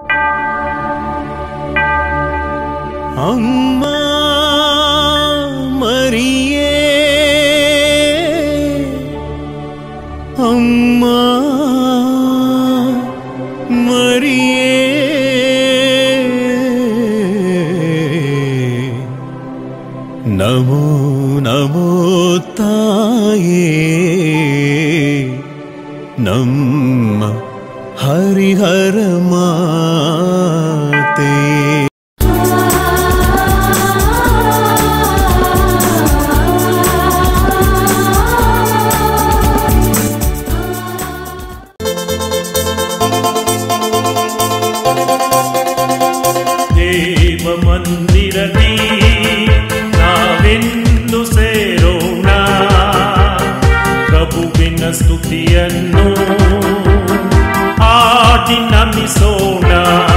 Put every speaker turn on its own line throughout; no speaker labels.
अम्मा मरिये, अम्मा मरिये, नमो नमो ताये, नम्म हरिहर माते। ದೇವ ಮಂದಿರದಿ ನಾವೆಂದು ಸೇರೋಣ, ಪ್ರಭುವಿನ ಸ್ತುತಿಯನ್ನು ಹಾಡಿ ನಮಿಸೋಣ.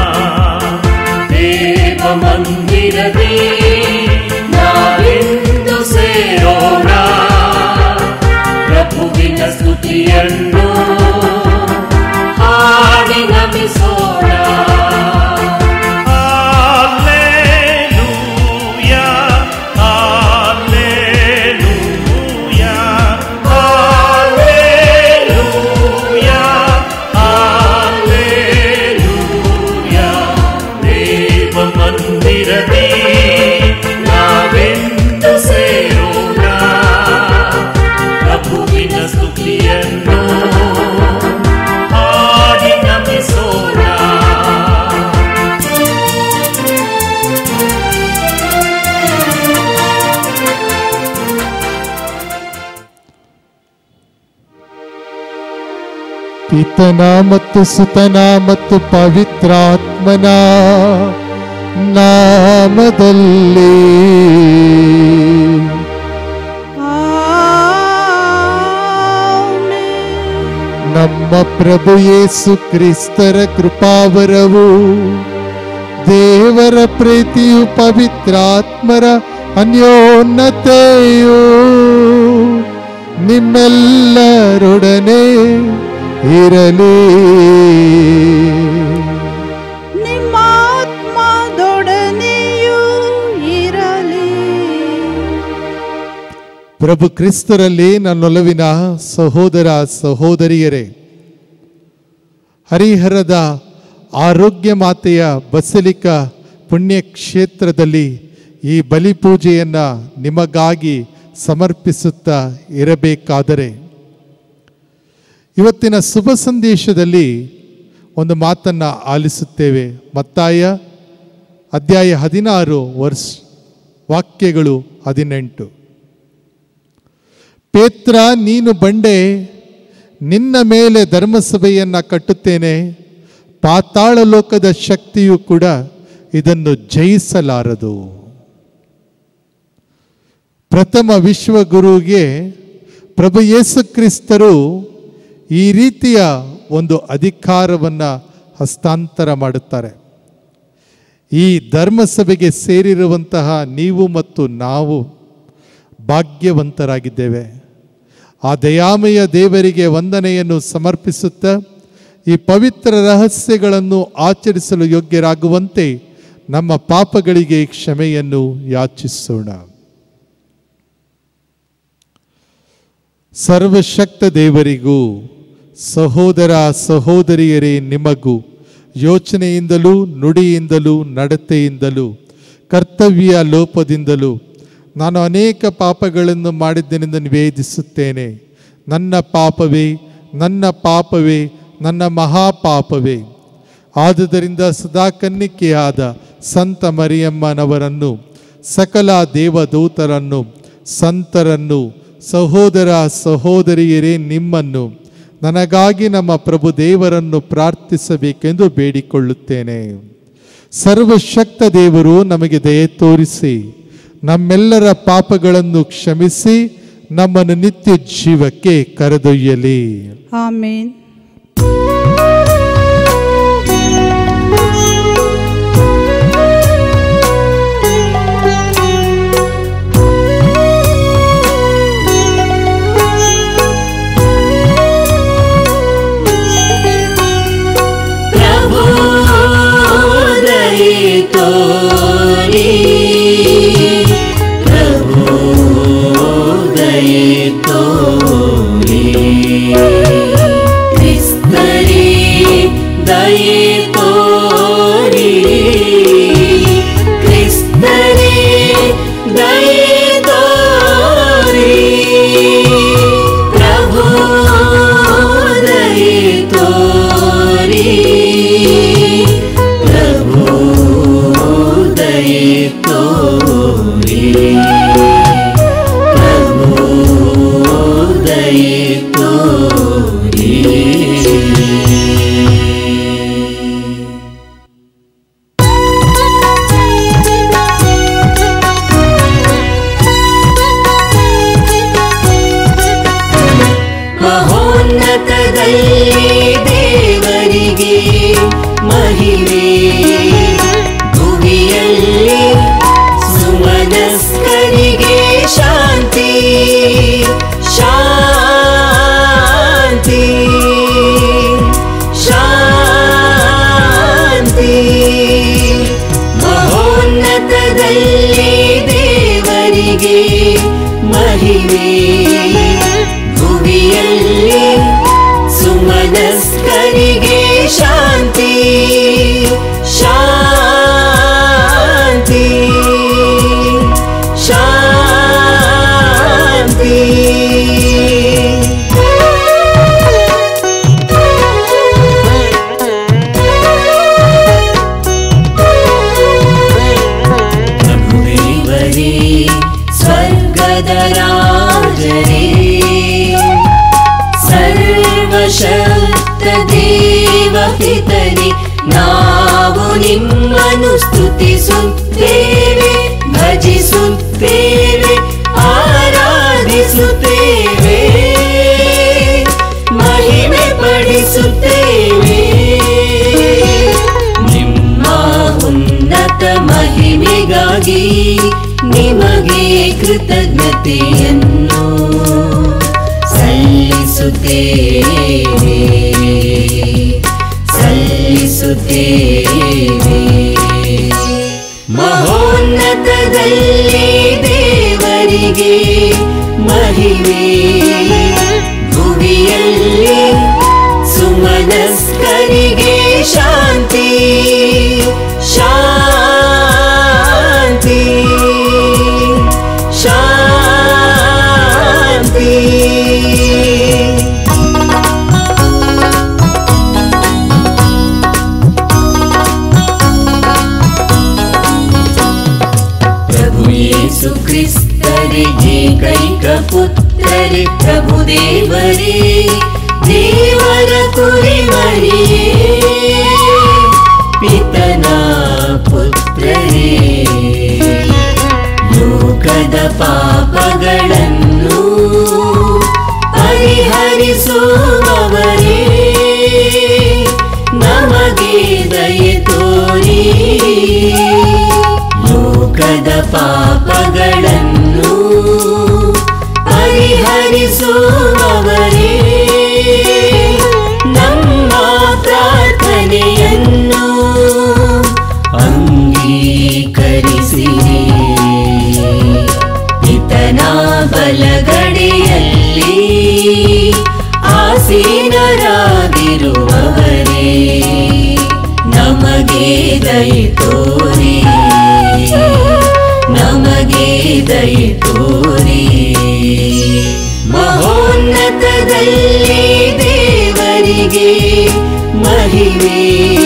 ದೇವ ಮಂದಿರದಿ ನಾವೆಂದು ಸೇರೋಣ, ಪ್ರಭುವಿನ ಸ್ತುತಿಯನ್ನು ಹಾಡಿ ನಮಿಸೋಣ. ನಾವೆಂದು ಸೇರೋಣ, ಪ್ರಭುವಿನ ಸ್ತುತಿಯನ್ನು ಹಾಡಿ ನಮಿಸೋಣ.
ಪಿತನ ಮತ್ತು ಸುತನ ಮತ್ತು ಪವಿತ್ರಾತ್ಮನ ನಾಮದಲ್ಲಿ ನಮ್ಮ ಪ್ರಭು ಯೇಸು ಕ್ರಿಸ್ತರ ಕೃಪಾವರವು, ದೇವರ ಪ್ರೀತಿಯು, ಪವಿತ್ರಾತ್ಮರ ಅನ್ಯೋನ್ಯತೆಯು ನಿಮ್ಮೆಲ್ಲರೊಡನೆ ಇರಲಿ. ಪ್ರಭು ಕ್ರಿಸ್ತರಲ್ಲಿ ನನ್ನೊಲವಿನ ಸಹೋದರ ಸಹೋದರಿಯರೇ, ಹರಿಹರದ ಆರೋಗ್ಯ ಮಾತೆಯ ಬಸಲಿಕಾ ಪುಣ್ಯಕ್ಷೇತ್ರದಲ್ಲಿ ಈ ಬಲಿಪೂಜೆಯನ್ನು ನಿಮಗಾಗಿ ಸಮರ್ಪಿಸುತ್ತಾ ಇರಬೇಕಾದರೆ, ಇವತ್ತಿನ ಶುಭ ಸಂದೇಶದಲ್ಲಿ ಒಂದು ಮಾತನ್ನು ಆಲಿಸುತ್ತೇವೆ. ಮತ್ತಾಯ ಅಧ್ಯಾಯ 16 ವಾಕ್ಯಗಳು 18. ಪೇತ್ರ, ನೀನು ಬಂಡೆ, ನಿನ್ನ ಮೇಲೆ ಧರ್ಮಸಭೆಯನ್ನು ಕಟ್ಟುತ್ತೇನೆ, ಪಾತಾಳ ಲೋಕದ ಶಕ್ತಿಯು ಕೂಡ ಇದನ್ನು ಜಯಿಸಲಾರದು. ಪ್ರಥಮ ವಿಶ್ವಗುರುಗೆ ಪ್ರಭು ಯೇಸು ಕ್ರಿಸ್ತರು ಈ ರೀತಿಯ ಒಂದು ಅಧಿಕಾರವನ್ನು ಹಸ್ತಾಂತರ ಮಾಡುತ್ತಾರೆ. ಈ ಧರ್ಮಸಭೆಗೆ ಸೇರಿರುವಂತಹ ನೀವು ಮತ್ತು ನಾವು ಭಾಗ್ಯವಂತರಾಗಿದ್ದೇವೆ. ಆ ದಯಾಮಯ ದೇವರಿಗೆ ವಂದನೆಯನ್ನು ಸಮರ್ಪಿಸುತ್ತಾ ಈ ಪವಿತ್ರ ರಹಸ್ಯಗಳನ್ನು ಆಚರಿಸಲು ಯೋಗ್ಯರಾಗುವಂತೆ ನಮ್ಮ ಪಾಪಗಳಿಗೆ ಕ್ಷಮೆಯನ್ನು ಯಾಚಿಸೋಣ. ಸರ್ವಶಕ್ತ ದೇವರಿಗೂ ಸಹೋದರ ಸಹೋದರಿಯರೇ ನಿಮಗೂ ಯೋಚನೆಯಿಂದಲೂ ನುಡಿಯಿಂದಲೂ ನಡತೆಯಿಂದಲೂ ಕರ್ತವ್ಯ ಲೋಪದಿಂದಲೂ ನಾನು ಅನೇಕ ಪಾಪಗಳನ್ನು ಮಾಡಿದ್ದೆನೆಂದು ನಿವೇದಿಸುತ್ತೇನೆ. ನನ್ನ ಪಾಪವೇ, ನನ್ನ ಪಾಪವೇ, ನನ್ನ ಮಹಾಪಾಪವೇ. ಆದುದರಿಂದ ಸದಾ ಕನ್ನಿಕೆಯಾದ ಸಂತ ಮರಿಯಮ್ಮನವರನ್ನು, ಸಕಲ ದೇವದೂತರನ್ನು, ಸಂತರನ್ನು, ಸಹೋದರ ಸಹೋದರಿಯರೇ ನಿಮ್ಮನ್ನು, ನನಗಾಗಿ ನಮ್ಮ ಪ್ರಭು ದೇವರನ್ನು ಪ್ರಾರ್ಥಿಸಬೇಕೆಂದು ಬೇಡಿಕೊಳ್ಳುತ್ತೇನೆ. ಸರ್ವಶಕ್ತ ದೇವರು ನಮಗೆ ದಯೆ ತೋರಿಸಿ ನಮ್ಮೆಲ್ಲರ ಪಾಪಗಳನ್ನು ಕ್ಷಮಿಸಿ ನಮ್ಮನ್ನು ನಿತ್ಯ ಜೀವಕ್ಕೆ ಕರೆದೊಯ್ಯಲಿ.
ಆಮೆನ್.
ಪ್ರಭು
ದಯೆ ತೋರಿ ಕ್ರಿಸ್ತರೇ ದಯೆ ತೋರಿ ಪ್ರಭು ದಯೆ ತೋರಿ ಪ್ರಭು ದಯೆ ತೋರಿ ಪ್ರಭು ದಯೆ ತೋರಿ. ಮಹೋನ್ನತದಲ್ಲಿ ದೇವರಿಗೆ ಮಹಿಮೆ, ಭುವಿಯಲ್ಲಿ ಸುಮನಸ್ಕರಿಗೆ ಶಾಂತಿ ಶಾಂತಿ ಶಾಂತಿ. ಮಹೋನ್ನತದಲ್ಲಿ ದೇವರಿಗೆ ಮಹಿಮೆ, ಭುವಿಯಲ್ಲಿ ಸುಮನಸ್ಕರಿಗೆ ಶಾಂತಿ ಶಾಂತಿ ಶಾಂತಿ. ಪ್ರಭುದೇವರೇ ಸ್ವರ್ಗದ ರಾಜರೇ, ಸರ್ವಶಕ್ತ ದೇವಪಿತನೇ, ನಾವು ನಿಮ್ಮನ್ನು ಸ್ತುತಿಸುತ್ತೇವೆ, ಭಜಿಸುತ್ತೇವೆ, ಆರಾಧಿಸುತ್ತೇವೆ, ಮಹಿಮೆ ಪಡಿಸುತ್ತೇವೆ. ನಿಮ್ಮ ಉನ್ನತ ಮಹಿಮೆಗಾಗಿ ನಿಮಗೆ ಕೃತಜ್ಞತೆಯನ್ನು ಸಲ್ಲಿಸುತ್ತೇವೆ ಸಲ್ಲಿಸುತ್ತೇವೆ. ಮಹೋನ್ನತದಲ್ಲಿ ದೇವರಿಗೆ ಮಹಿಮೆ, ಭುವಿಯಲ್ಲಿ ಸುಮನಸ್ಕರಿಗೆ ಶಾಂತಿ ಶಾಂತಿ ಶಾಂತಿ. ಪ್ರಭು ಯೇಸು ಕ್ರಿಸ್ತರೇ ಏಕೈಕ ಪುತ್ರರೇ, ಪ್ರಭುದೇವರೇ ದೇವರ ಕುರಿಮರಿಯೇ, ಪಿತನ ಪುತ್ರರೇ, ಲೋಕದ ಪಾಪಗಳನ್ನು ಪರಿಹರಿಸುವವರೇ, ನಮಗೆ ದಯೆ ತೋರಿ ಲೋಕದ ಪಾಪಗಳನ್ನು ಪರಿಹರಿಸುವವರೇ, ನಮ್ಮ ಪ್ರಾರ್ಥನೆಯನ್ನು ಅಂಗೀಕರಿಸಿರಿ. ಪಿತನ ಬಲಗಡೆಯಲ್ಲಿ ಆಸೀನರಾಗಿರುವವರೇ, ನಮಗೆ ದಯೆ ತೋರಿ ನಮಗೆ ದಯೆ ತೋರಿ. ಮಹೋನ್ನತದಲ್ಲಿ ದೇವರಿಗೆ ಮಹಿಮೆ,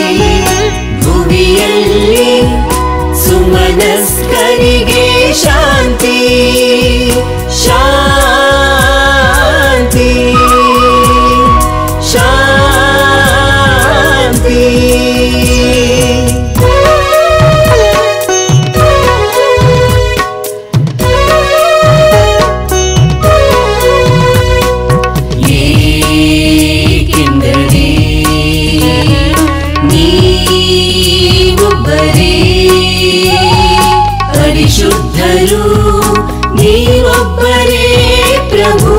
ಭುವಿಯಲ್ಲಿ ಸುಮನಸ್ಕರಿಗೆ ಶಾಂತಿ ಶಾಂತಿ ಶಾಂತಿ. ಏಕೆಂದರೆ ನೀವೊಬ್ಬರೇ ಪರಿಶುದ್ಧರು, ನೀವೊಬ್ಬರೇ ಪ್ರಭು,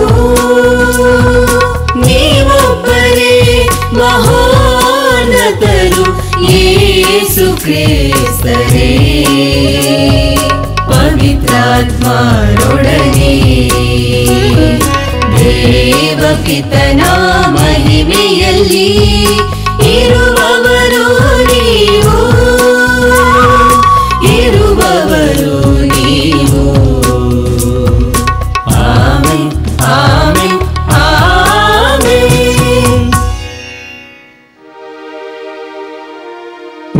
ನೀವೊಬ್ಬರೇ ಮಹೋನ್ನತರು, ಯೇಸು ಕ್ರಿಸ್ತರೇ ಪವಿತ್ರಾತ್ಮರೊಡನೆ ದೇವಪಿತನ ಮಹಿಮೆಯಲ್ಲಿ ಇರುವವರು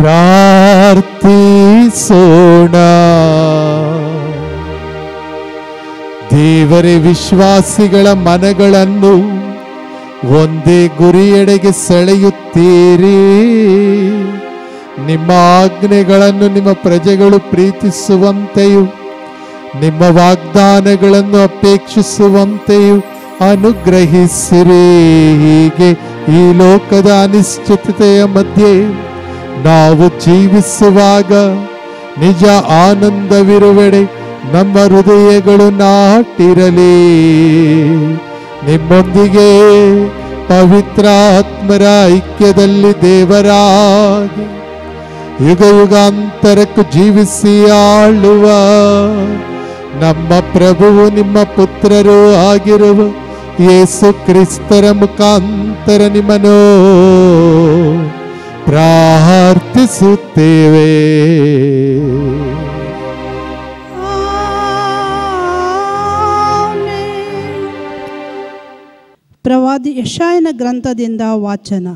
ಪ್ರಾರ್ಥಿಸೋಣ. ದೇವರೇ, ವಿಶ್ವಾಸಿಗಳ ಮನಗಳನ್ನು ಒಂದೇ ಗುರಿಯೆಡೆಗೆ ಸೆಳೆಯುತ್ತೀರಿ. ನಿಮ್ಮ ಆಜ್ಞೆಗಳನ್ನು ನಿಮ್ಮ ಪ್ರಜೆಗಳು ಪ್ರೀತಿಸುವಂತೆಯೂ ನಿಮ್ಮ ವಾಗ್ದಾನಗಳನ್ನು ಅಪೇಕ್ಷಿಸುವಂತೆಯೂ ಅನುಗ್ರಹಿಸಿರಿ. ಹೀಗೆ ಈ ಲೋಕದ ಅನಿಶ್ಚಿತತೆಯ ಮಧ್ಯೆ ನಾವು ಜೀವಿಸುವಾಗ ನಿಜ ಆನಂದವಿರುವೆಡೆ ನಮ್ಮ ಹೃದಯಗಳು ನಾಟಿರಲಿ. ನಿಮ್ಮೊಂದಿಗೆ ಪವಿತ್ರ ಆತ್ಮರ ಐಕ್ಯದಲ್ಲಿ ದೇವರಾಗಿ ಯುಗ ಯುಗಾಂತರಕ್ಕೂ ಜೀವಿಸಿ ಆಳುವ ನಮ್ಮ ಪ್ರಭುವು ನಿಮ್ಮ ಪುತ್ರರೂ ಆಗಿರುವ ಯೇಸು ಕ್ರಿಸ್ತರ ಮುಖಾಂತರ ನಿಮ್ಮನ್ನು ಪ್ರಾರ್ಥಿಸುತ್ತೇವೆ.
ಪ್ರವಾದಿ ಯೆಶಾಯನ ಗ್ರಂಥದಿಂದ ವಾಚನ.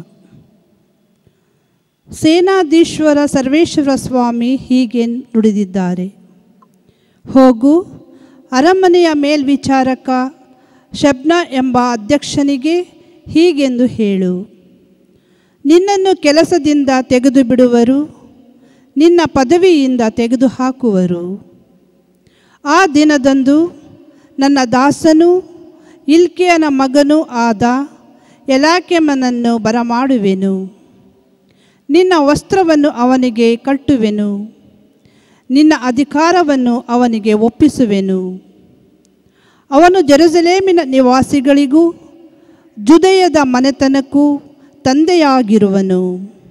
ಸೇನಾಧೀಶ್ವರ ಸರ್ವೇಶ್ವರ ಸ್ವಾಮಿ ಹೀಗೆ ನುಡಿದಿದ್ದಾರೆ. ಹೋಗು, ಅರಮನೆಯ ಮೇಲ್ವಿಚಾರಕ ಶಬ್ನ ಎಂಬ ಅಧ್ಯಕ್ಷನಿಗೆ ಹೀಗೆಂದು ಹೇಳು, ನಿನ್ನನ್ನು ಕೆಲಸದಿಂದ ತೆಗೆದು ಬಿಡುವರು, ನಿನ್ನ ಪದವಿಯಿಂದ ತೆಗೆದುಹಾಕುವರು. ಆ ದಿನದಂದು ನನ್ನ ದಾಸನೂ ಇಲ್ಕಿಯನ ಮಗನೂ ಆದ ಎಲಾಕೆಮನನ್ನು ಬರಮಾಡುವೆನು. ನಿನ್ನ ವಸ್ತ್ರವನ್ನು ಅವನಿಗೆ ಕಟ್ಟುವೆನು, ನಿನ್ನ ಅಧಿಕಾರವನ್ನು ಅವನಿಗೆ ಒಪ್ಪಿಸುವೆನು. ಅವನು ಜೆರುಸಲೇಮಿನ ನಿವಾಸಿಗಳಿಗೂ ಜುದೆಯದ ಮನೆತನಕ್ಕೂ ತಂದೆಯಾಗಿರುವನು.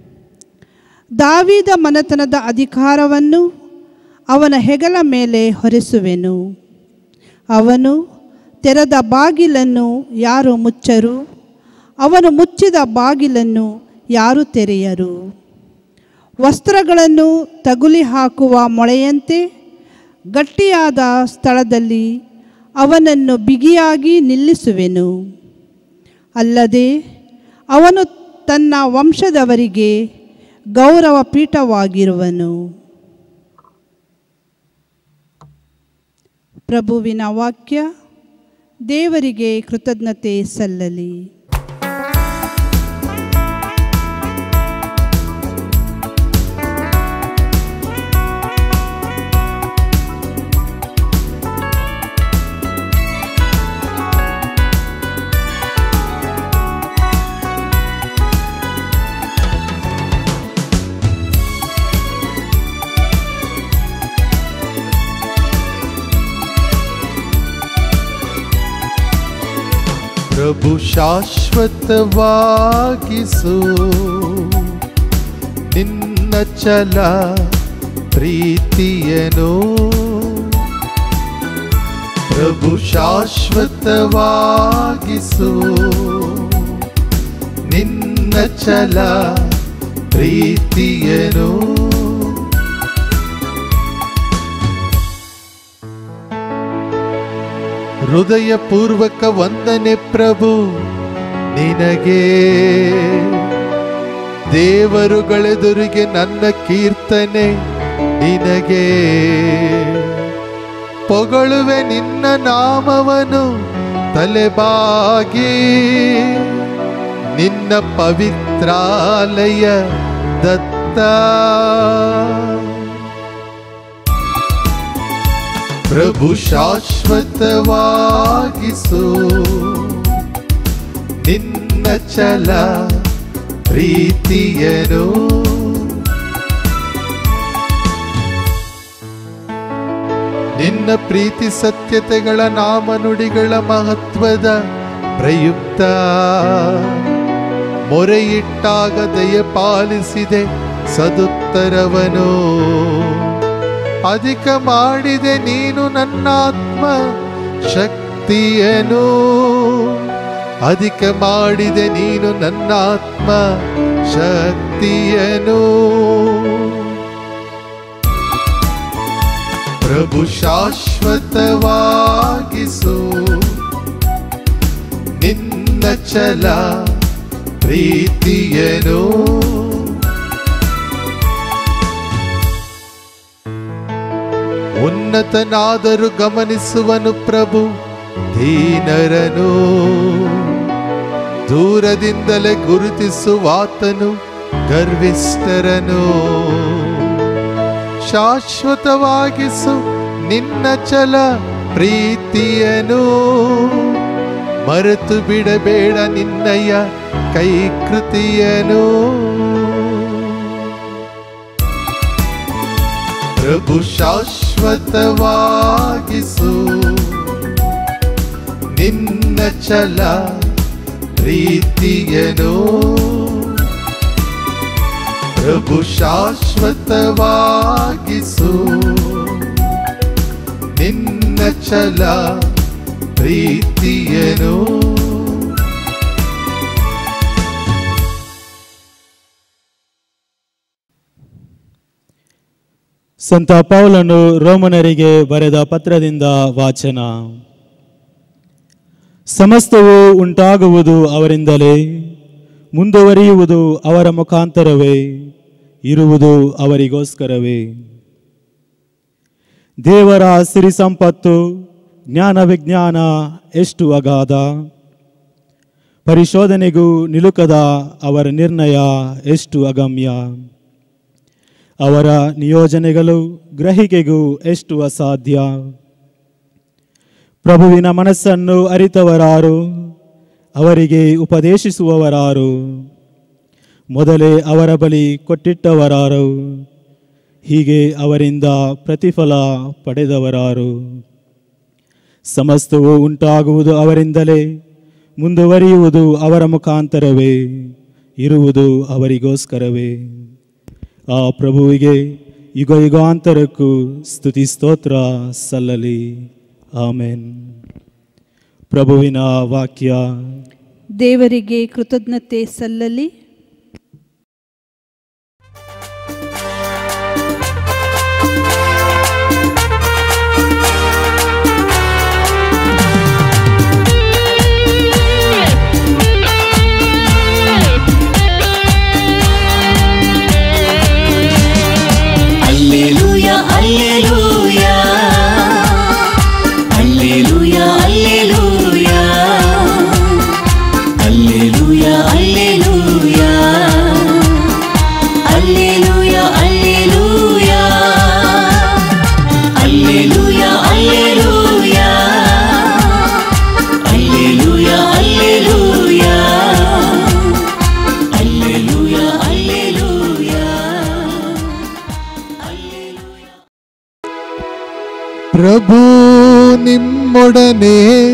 ದಾವೀದ ಮನೆತನದ ಅಧಿಕಾರವನ್ನು ಅವನ ಹೆಗಲ ಮೇಲೆ ಹೊರಿಸುವೆನು. ಅವನು ತೆರೆದ ಬಾಗಿಲನ್ನು ಯಾರು ಮುಚ್ಚರು, ಅವನು ಮುಚ್ಚಿದ ಬಾಗಿಲನ್ನು ಯಾರು ತೆರೆಯರು. ವಸ್ತ್ರಗಳನ್ನು ತಗುಲಿ ಹಾಕುವ ಮೊಳೆಯಂತೆ ಗಟ್ಟಿಯಾದ ಸ್ಥಳದಲ್ಲಿ ಅವನನ್ನು ಬಿಗಿಯಾಗಿ ನಿಲ್ಲಿಸುವೆನು. ಅಲ್ಲದೆ ಅವನು ತನ್ನ ವಂಶದವರಿಗೆ ಗೌರವ ಪೀಠವಾಗಿರುವನು. ಪ್ರಭುವಿನ ವಾಕ್ಯ. ದೇವರಿಗೆ ಕೃತಜ್ಞತೆ ಸಲ್ಲಲಿ.
ಪ್ರಭು ಶಾಶ್ವತವಾಗಿಸು ನಿನ್ನ ಛಲ ಪ್ರೀತಿಯನು. ಪ್ರಭು ಶಾಶ್ವತವಾಗಿಸು ನಿನ್ನ ಛಲ ಪ್ರೀತಿಯನು. ಹೃದಯ ಪೂರ್ವಕ ವಂದನೆ ಪ್ರಭು ನಿನಗೆ. ದೇವರುಗಳೆದುರಿಗೆ ನನ್ನ ಕೀರ್ತನೆ ನಿನಗೆ. ಪೊಗಳುವೆ ನಿನ್ನ ನಾಮವನು ತಲೆಬಾಗಿ, ನಿನ್ನ ಪವಿತ್ರಾಲಯ ದತ್ತ. ಪ್ರಭು ಶಾಶ್ವತವಾಗಿಸು ನಿನ್ನ ಛಲ ಪ್ರೀತಿಯನು. ನಿನ್ನ ಪ್ರೀತಿ ಸತ್ಯತೆಗಳ ನಾಮನುಡಿಗಳ ಮಹತ್ವದ ಪ್ರಯುಕ್ತ ಮೊರೆಯಿಟ್ಟಾಗ ದಯಪಾಲಿಸಿದೆ ಸದುತ್ತರವನು. ಅಧಿಕ ಮಾಡಿದೆ ನೀನು ನನ್ನಾತ್ಮ ಶಕ್ತಿಯನು. ಅಧಿಕ ಮಾಡಿದೆ ನೀನು ನನ್ನಾತ್ಮ ಶಕ್ತಿಯನು. ಪ್ರಭು ಶಾಶ್ವತವಾಗಿಸು ನಿನ್ನ ಛಲ ಪ್ರೀತಿಯನು. ಉನ್ನತನಾದರೂ ಗಮನಿಸುವನು ಪ್ರಭು ದೀನರನು. ದೂರದಿಂದಲೇ ಗುರುತಿಸುವಾತನು ಗರ್ವಿಷ್ಠರನು. ಶಾಶ್ವತವಾಗಿಸು ನಿನ್ನ ಛಲ ಪ್ರೀತಿಯನು. ಮರೆತು ಬಿಡಬೇಡ ನಿನ್ನಯ ಕೈಕೃತಿಯನು. ಪ್ರಭು ಶಾಶ್ವತವಾಗಿಸು ನಿನ್ನ ಛಲ ಪ್ರೀತಿಯನು. ಪ್ರಭು ಶಾಶ್ವತವಾಗಿಸು ನಿನ್ನ ಛಲ ಪ್ರೀತಿಯನು.
ಸಂತ ಪೌಲನು ರೋಮನರಿಗೆ ಬರೆದ ಪತ್ರದಿಂದ ವಾಚನ. ಸಮಸ್ತವೂ ಉಂಟಾಗುವುದು ಅವರಿಂದಲೇ, ಮುಂದುವರಿಯುವುದು ಅವರ ಮುಖಾಂತರವೇ, ಇರುವುದು ಅವರಿಗೋಸ್ಕರವೇ. ದೇವರ ಸಿರಿ ಸಂಪತ್ತು ಜ್ಞಾನ ವಿಜ್ಞಾನ ಎಷ್ಟು ಅಗಾಧ, ಪರಿಶೋಧನೆಗೂ ನಿಲುಕದ ಅವರ ನಿರ್ಣಯ ಎಷ್ಟು ಅಗಮ್ಯ. ಅವರ ನಿಯೋಜನೆಗಳು ಗ್ರಹಿಕೆಗೂ ಎಷ್ಟು ಅಸಾಧ್ಯ. ಪ್ರಭುವಿನ ಮನಸ್ಸನ್ನು ಅರಿತವರಾರು, ಅವರಿಗೆ ಉಪದೇಶಿಸುವವರಾರು, ಮೊದಲೇ ಅವರ ಬಳಿ ಕೊಟ್ಟಿಟ್ಟವರಾರು, ಹೀಗೆ ಅವರಿಂದ ಪ್ರತಿಫಲ ಪಡೆದವರಾರು. ಸಮಸ್ತವೂ ಉಂಟಾಗುವುದು ಅವರಿಂದಲೇ, ಮುಂದುವರಿಯುವುದು ಅವರ ಮುಖಾಂತರವೇ, ಇರುವುದು ಅವರಿಗೋಸ್ಕರವೇ. ಆ ಪ್ರಭುವಿಗೆ ಯುಗ ಯುಗಾಂತರಕ್ಕೂ ಸ್ತುತಿ ಸ್ತೋತ್ರ ಸಲ್ಲಲಿ. ಆಮೆನ್. ಪ್ರಭುವಿನ ವಾಕ್ಯ.
ದೇವರಿಗೆ ಕೃತಜ್ಞತೆ ಸಲ್ಲಲಿ.
Alleluia, alleluia, alleluia, alleluia, alleluia, alleluia, alleluia, alleluia, alleluia, alleluia, alleluia, alleluia, alleluia, alleluia.
ಪ್ರಭು ನಿಮ್ಮೊಡನೆ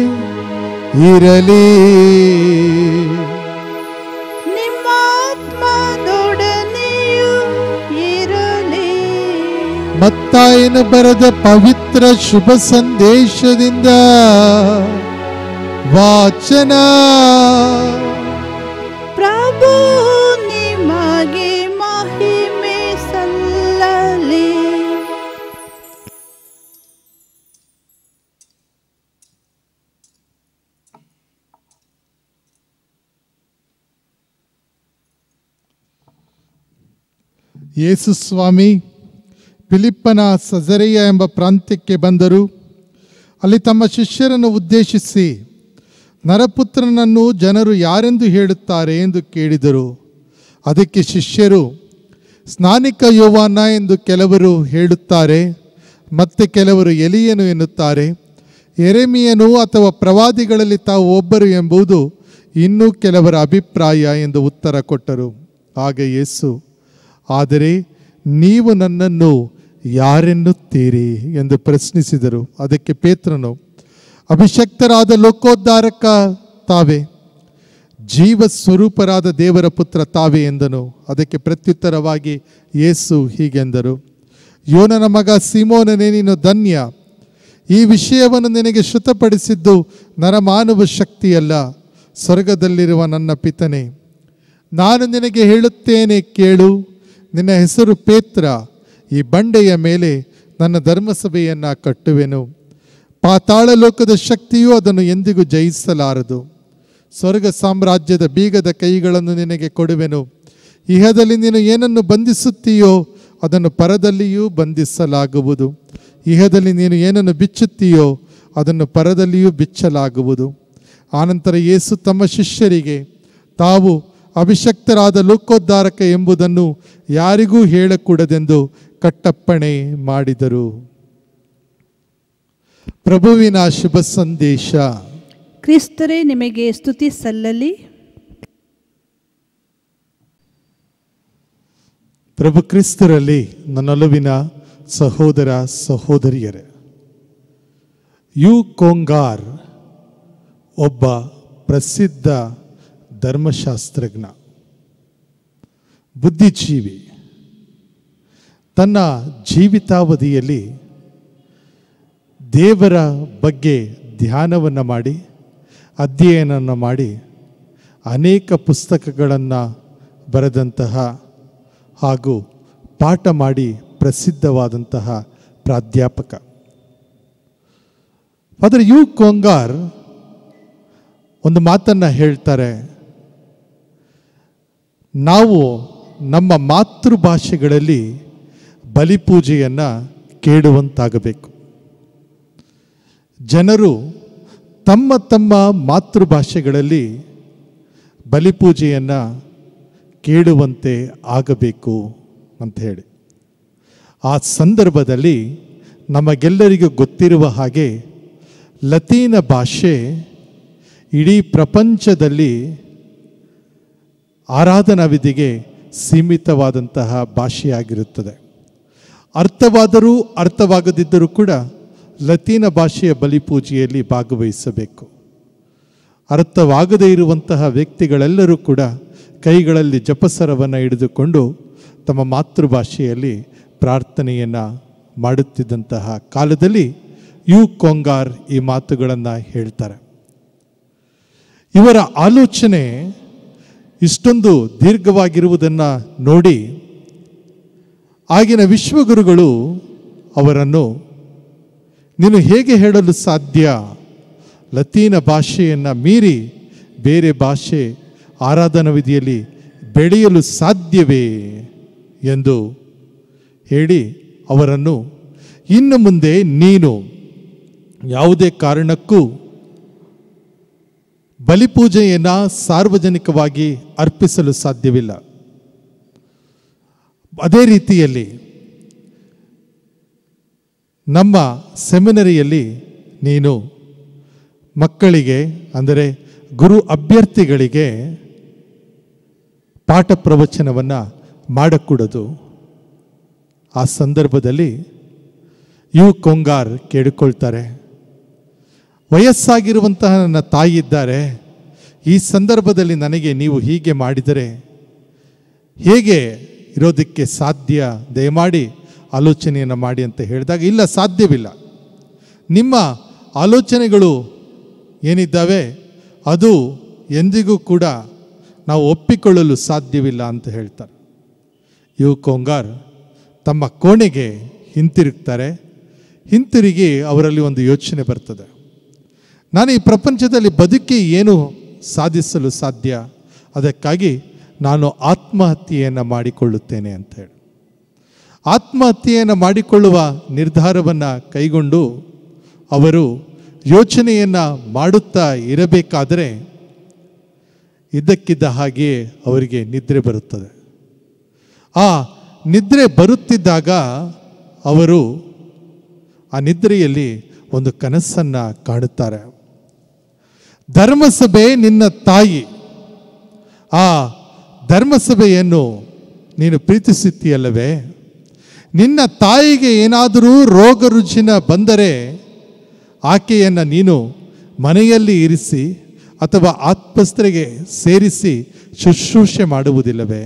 ಇರಲಿ.
ನಿಮ್ಮ ಆತ್ಮದೊಡನೆಯೂ ಇರಲಿ.
ಮತ್ತಾಯನ ಬರೆದ ಪವಿತ್ರ ಶುಭ ಸಂದೇಶದಿಂದ ವಾಚನ.
ಪ್ರಭು ನಿಮಗೆ ಮಹಿಮೆ ಸಲ್ಲಲಿ.
ಯೇಸು ಸ್ವಾಮಿ ಫಿಲಿಪ್ಪನ ಸಜರೆಯ ಎಂಬ ಪ್ರಾಂತ್ಯಕ್ಕೆ ಬಂದರು. ಅಲ್ಲಿ ತಮ್ಮ ಶಿಷ್ಯರನ್ನು ಉದ್ದೇಶಿಸಿ, ನರಪುತ್ರನನ್ನು ಜನರು ಯಾರೆಂದು ಹೇಳುತ್ತಾರೆ ಎಂದು ಕೇಳಿದರು. ಅದಕ್ಕೆ ಶಿಷ್ಯರು, ಸ್ನಾನಿಕ ಯೋವಾನ ಎಂದು ಕೆಲವರು ಹೇಳುತ್ತಾರೆ, ಮತ್ತೆ ಕೆಲವರು ಎಲಿಯನು ಎನ್ನುತ್ತಾರೆ, ಯೆರೆಮೀಯನು ಅಥವಾ ಪ್ರವಾದಿಗಳಲ್ಲಿ ತಾವು ಒಬ್ಬರು ಎಂಬುದು ಇನ್ನೂ ಕೆಲವರ ಅಭಿಪ್ರಾಯ ಎಂದು ಉತ್ತರ ಕೊಟ್ಟರು. ಆಗ ಯೇಸು, ಆದರೆ ನೀವು ನನ್ನನ್ನು ಯಾರೆನ್ನುತ್ತೀರಿ ಎಂದು ಪ್ರಶ್ನಿಸಿದರು. ಅದಕ್ಕೆ ಪೇತ್ರನು, ಅಭಿಷಕ್ತರಾದ ಲೋಕೋದ್ಧಾರಕ ತಾವೇ, ಜೀವ ಸ್ವರೂಪರಾದ ದೇವರ ಪುತ್ರ ತಾವೇ ಎಂದನು. ಅದಕ್ಕೆ ಪ್ರತ್ಯುತ್ತರವಾಗಿ ಯೇಸು ಹೀಗೆಂದರು, ಯೋನನ ಮಗ ಸೀಮೋನನೇ, ನೀನು ಧನ್ಯ. ಈ ವಿಷಯವನ್ನು ನಿನಗೆ ಶ್ರುತಪಡಿಸಿದ್ದು ನರಮಾನವ ಶಕ್ತಿಯಲ್ಲ, ಸ್ವರ್ಗದಲ್ಲಿರುವ ನನ್ನ ಪಿತನೇ. ನಾನು ನಿನಗೆ ಹೇಳುತ್ತೇನೆ ಕೇಳು, ನಿನ್ನ ಹೆಸರು ಪೇತ್ರ. ಈ ಬಂಡೆಯ ಮೇಲೆ ನನ್ನ ಧರ್ಮಸಭೆಯನ್ನು ಕಟ್ಟುವೆನು. ಪಾತಾಳ ಲೋಕದ ಶಕ್ತಿಯು ಅದನ್ನು ಎಂದಿಗೂ ಜಯಿಸಲಾರದು. ಸ್ವರ್ಗ ಸಾಮ್ರಾಜ್ಯದ ಬೀಗದ ಕೈಗಳನ್ನು ನಿನಗೆ ಕೊಡುವೆನು. ಇಹದಲ್ಲಿ ನೀನು ಏನನ್ನು ಬಂಧಿಸುತ್ತೀಯೋ ಅದನ್ನು ಪರದಲ್ಲಿಯೂ ಬಂಧಿಸಲಾಗುವುದು, ಇಹದಲ್ಲಿ ನೀನು ಏನನ್ನು ಬಿಚ್ಚುತ್ತೀಯೋ ಅದನ್ನು ಪರದಲ್ಲಿಯೂ ಬಿಚ್ಚಲಾಗುವುದು. ಆನಂತರ ಯೇಸು ತಮ್ಮ ಶಿಷ್ಯರಿಗೆ ತಾವು ಅಭಿಷಕ್ತರಾದ ಲೋಕೋದ್ಧಾರಕ ಎಂಬುದನ್ನು ಯಾರಿಗೂ ಹೇಳಕೂಡದೆಂದು ಕಟ್ಟಪ್ಪಣೆ ಮಾಡಿದರು. ಪ್ರಭುವಿನ ಶುಭ ಸಂದೇಶ.
ಕ್ರಿಸ್ತರೇ ನಿಮಗೆ ಸ್ತುತಿ ಸಲ್ಲಲಿ.
ಪ್ರಭು ಕ್ರಿಸ್ತರಲ್ಲಿ ನನ್ನೊಲವಿನ ಸಹೋದರ ಸಹೋದರಿಯರೇ, ಯು ಕೊಂಗಾರ್ ಒಬ್ಬ ಪ್ರಸಿದ್ಧ ಧರ್ಮಶಾಸ್ತ್ರಜ್ಞ, ಬುದ್ಧಿಜೀವಿ. ತನ್ನ ಜೀವಿತಾವಧಿಯಲ್ಲಿ ದೇವರ ಬಗ್ಗೆ ಧ್ಯಾನವನ್ನು ಮಾಡಿ ಅಧ್ಯಯನವನ್ನು ಮಾಡಿ ಅನೇಕ ಪುಸ್ತಕಗಳನ್ನು ಬರೆದಂತಹ ಹಾಗೂ ಪಾಠ ಮಾಡಿ ಪ್ರಸಿದ್ಧವಾದಂತಹ ಪ್ರಾಧ್ಯಾಪಕ. ಆದರೆ ಯು ಕೊಂಗಾರ್ ಒಂದು ಮಾತನ್ನು ಹೇಳ್ತಾರೆ, ನಾವು ನಮ್ಮ ಮಾತೃಭಾಷೆಗಳಲ್ಲಿ ಬಲಿಪೂಜೆಯನ್ನು ಕೇಳುವಂತಾಗಬೇಕು. ಜನರು ತಮ್ಮ ತಮ್ಮ ಮಾತೃಭಾಷೆಗಳಲ್ಲಿ ಬಲಿಪೂಜೆಯನ್ನು ಕೇಳುವಂತೆ ಆಗಬೇಕು ಅಂತ ಹೇಳಿ. ಆ ಸಂದರ್ಭದಲ್ಲಿ ನಮಗೆಲ್ಲರಿಗೂ ಗೊತ್ತಿರುವ ಹಾಗೆ ಲತೀನ ಭಾಷೆ ಇಡೀ ಪ್ರಪಂಚದಲ್ಲಿ ಆರಾಧನಾ ವಿಧಿಗೆ ಸೀಮಿತವಾದಂತಹ ಭಾಷೆಯಾಗಿರುತ್ತದೆ. ಅರ್ಥವಾದರೂ ಅರ್ಥವಾಗದಿದ್ದರೂ ಕೂಡ ಲತೀನ ಭಾಷೆಯ ಬಲಿಪೂಜೆಯಲ್ಲಿ ಭಾಗವಹಿಸಬೇಕು. ಅರ್ಥವಾಗದೇ ಇರುವಂತಹ ವ್ಯಕ್ತಿಗಳೆಲ್ಲರೂ ಕೂಡ ಕೈಗಳಲ್ಲಿ ಜಪಸರವನ್ನು ಹಿಡಿದುಕೊಂಡು ತಮ್ಮ ಮಾತೃಭಾಷೆಯಲ್ಲಿ ಪ್ರಾರ್ಥನೆಯನ್ನು ಮಾಡುತ್ತಿದ್ದಂತಹ ಕಾಲದಲ್ಲಿ ಯು ಕೊಂಗಾರ್ ಈ ಮಾತುಗಳನ್ನು ಹೇಳ್ತಾರೆ. ಇವರ ಆಲೋಚನೆ ಇಷ್ಟೊಂದು ದೀರ್ಘವಾಗಿರುವುದನ್ನು ನೋಡಿ ಆಗಿನ ವಿಶ್ವಗುರುಗಳು ಅವರನ್ನು, ನೀನು ಹೇಗೆ ಹೇಳಲು ಸಾಧ್ಯ, ಲತೀನ ಭಾಷೆಯನ್ನು ಮೀರಿ ಬೇರೆ ಭಾಷೆ ಆರಾಧನಾ ವಿಧಿಯಲ್ಲಿ ಬೆಳೆಯಲು ಸಾಧ್ಯವೇ ಎಂದು ಹೇಳಿ ಅವರನ್ನು, ಇನ್ನು ಮುಂದೆ ನೀನು ಯಾವುದೇ ಕಾರಣಕ್ಕೂ ಬಲಿಪೂಜೆಯನ್ನು ಸಾರ್ವಜನಿಕವಾಗಿ ಅರ್ಪಿಸಲು ಸಾಧ್ಯವಿಲ್ಲ. ಅದೇ ರೀತಿಯಲ್ಲಿ ನಮ್ಮ ಸೆಮಿನರಿಯಲ್ಲಿ ನೀನು ಮಕ್ಕಳಿಗೆ, ಅಂದರೆ ಗುರು ಅಭ್ಯರ್ಥಿಗಳಿಗೆ ಪಾಠ ಪ್ರವಚನವನ್ನು ಮಾಡಕೂಡದು. ಆ ಸಂದರ್ಭದಲ್ಲಿ ಯು ಕೊಂಗಾರ್ ಕೇಳಿಕೊಳ್ತಾರೆ, ವಯಸ್ಸಾಗಿರುವಂತಹ ನನ್ನ ತಾಯಿ ಇದ್ದಾರೆ, ಈ ಸಂದರ್ಭದಲ್ಲಿ ನನಗೆ ನೀವು ಹೀಗೆ ಮಾಡಿದರೆ ಹೇಗೆ ಇರೋದಕ್ಕೆ ಸಾಧ್ಯ, ದಯಮಾಡಿ ಆಲೋಚನೆಯನ್ನು ಮಾಡಿ ಅಂತ ಹೇಳಿದಾಗ, ಇಲ್ಲ ಸಾಧ್ಯವಿಲ್ಲ, ನಿಮ್ಮ ಆಲೋಚನೆಗಳು ಏನಿದ್ದಾವೆ ಅದು ಎಂದಿಗೂ ಕೂಡ ನಾವು ಒಪ್ಪಿಕೊಳ್ಳಲು ಸಾಧ್ಯವಿಲ್ಲ ಅಂತ ಹೇಳ್ತಾರೆ. ಯು ಕೊಂಗಾರ್ ತಮ್ಮ ಕೋಣೆಗೆ ಹಿಂತಿರುಗ್ತಾರೆ. ಹಿಂತಿರುಗಿ ಅವರಲ್ಲಿ ಒಂದು ಯೋಚನೆ ಬರ್ತದೆ, ನಾನು ಈ ಪ್ರಪಂಚದಲ್ಲಿ ಬದುಕಿ ಏನು ಸಾಧಿಸಲು ಸಾಧ್ಯ, ಅದಕ್ಕಾಗಿ ನಾನು ಆತ್ಮಹತ್ಯೆಯನ್ನು ಮಾಡಿಕೊಳ್ಳುತ್ತೇನೆ ಅಂತ ಹೇಳಿ ಆತ್ಮಹತ್ಯೆಯನ್ನು ಮಾಡಿಕೊಳ್ಳುವ ನಿರ್ಧಾರವನ್ನು ಕೈಗೊಂಡು ಅವರು ಯೋಚನೆಯನ್ನು ಮಾಡುತ್ತಾ ಇರಬೇಕಾದರೆ ಇದ್ದಕ್ಕಿದ್ದ ಹಾಗೆಯೇ ಅವರಿಗೆ ನಿದ್ರೆ ಬರುತ್ತದೆ. ಆ ನಿದ್ರೆ ಬರುತ್ತಿದ್ದಾಗ ಅವರು ಆ ನಿದ್ರೆಯಲ್ಲಿ ಒಂದು ಕನಸನ್ನು ಕಾಣುತ್ತಾರೆ. ಧರ್ಮಸಭೆ ನಿನ್ನ ತಾಯಿ, ಆ ಧರ್ಮಸಭೆಯನ್ನು ನೀನು ಪ್ರೀತಿಸುತ್ತೀಯಲ್ಲವೇ, ನಿನ್ನ ತಾಯಿಗೆ ಏನಾದರೂ ರೋಗ ರುಜಿನ ಬಂದರೆ ಆಕೆಯನ್ನು ನೀನು ಮನೆಯಲ್ಲಿ ಇರಿಸಿ ಅಥವಾ ಆಸ್ಪತ್ರೆಗೆ ಸೇರಿಸಿ ಶುಶ್ರೂಷೆ ಮಾಡುವುದಿಲ್ಲವೇ?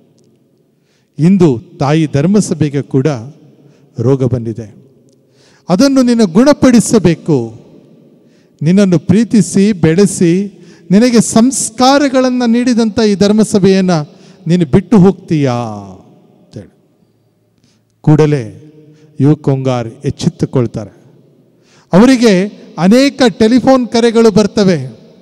ಇಂದು ತಾಯಿ ಧರ್ಮಸಭೆಗೆ ಕೂಡ ರೋಗ ಬಂದಿದೆ, ಅದನ್ನು ನೀನು ಗುಣಪಡಿಸಬೇಕು. ನಿನ್ನನ್ನು ಪ್ರೀತಿಸಿ ಬೆಳೆಸಿ ನಿನಗೆ ಸಂಸ್ಕಾರಗಳನ್ನು ನೀಡಿದಂಥ ಈ ಧರ್ಮಸಭೆಯನ್ನು ನೀನು ಬಿಟ್ಟು ಹೋಗ್ತೀಯಾ ಅಂತೇಳಿ ಕೂಡಲೇ ಯು ಕೊಂಗಾರ್ ಎಚ್ಚೆತ್ತುಕೊಳ್ತಾರೆ. ಅವರಿಗೆ ಅನೇಕ ಟೆಲಿಫೋನ್ ಕರೆಗಳು ಬರ್ತವೆ.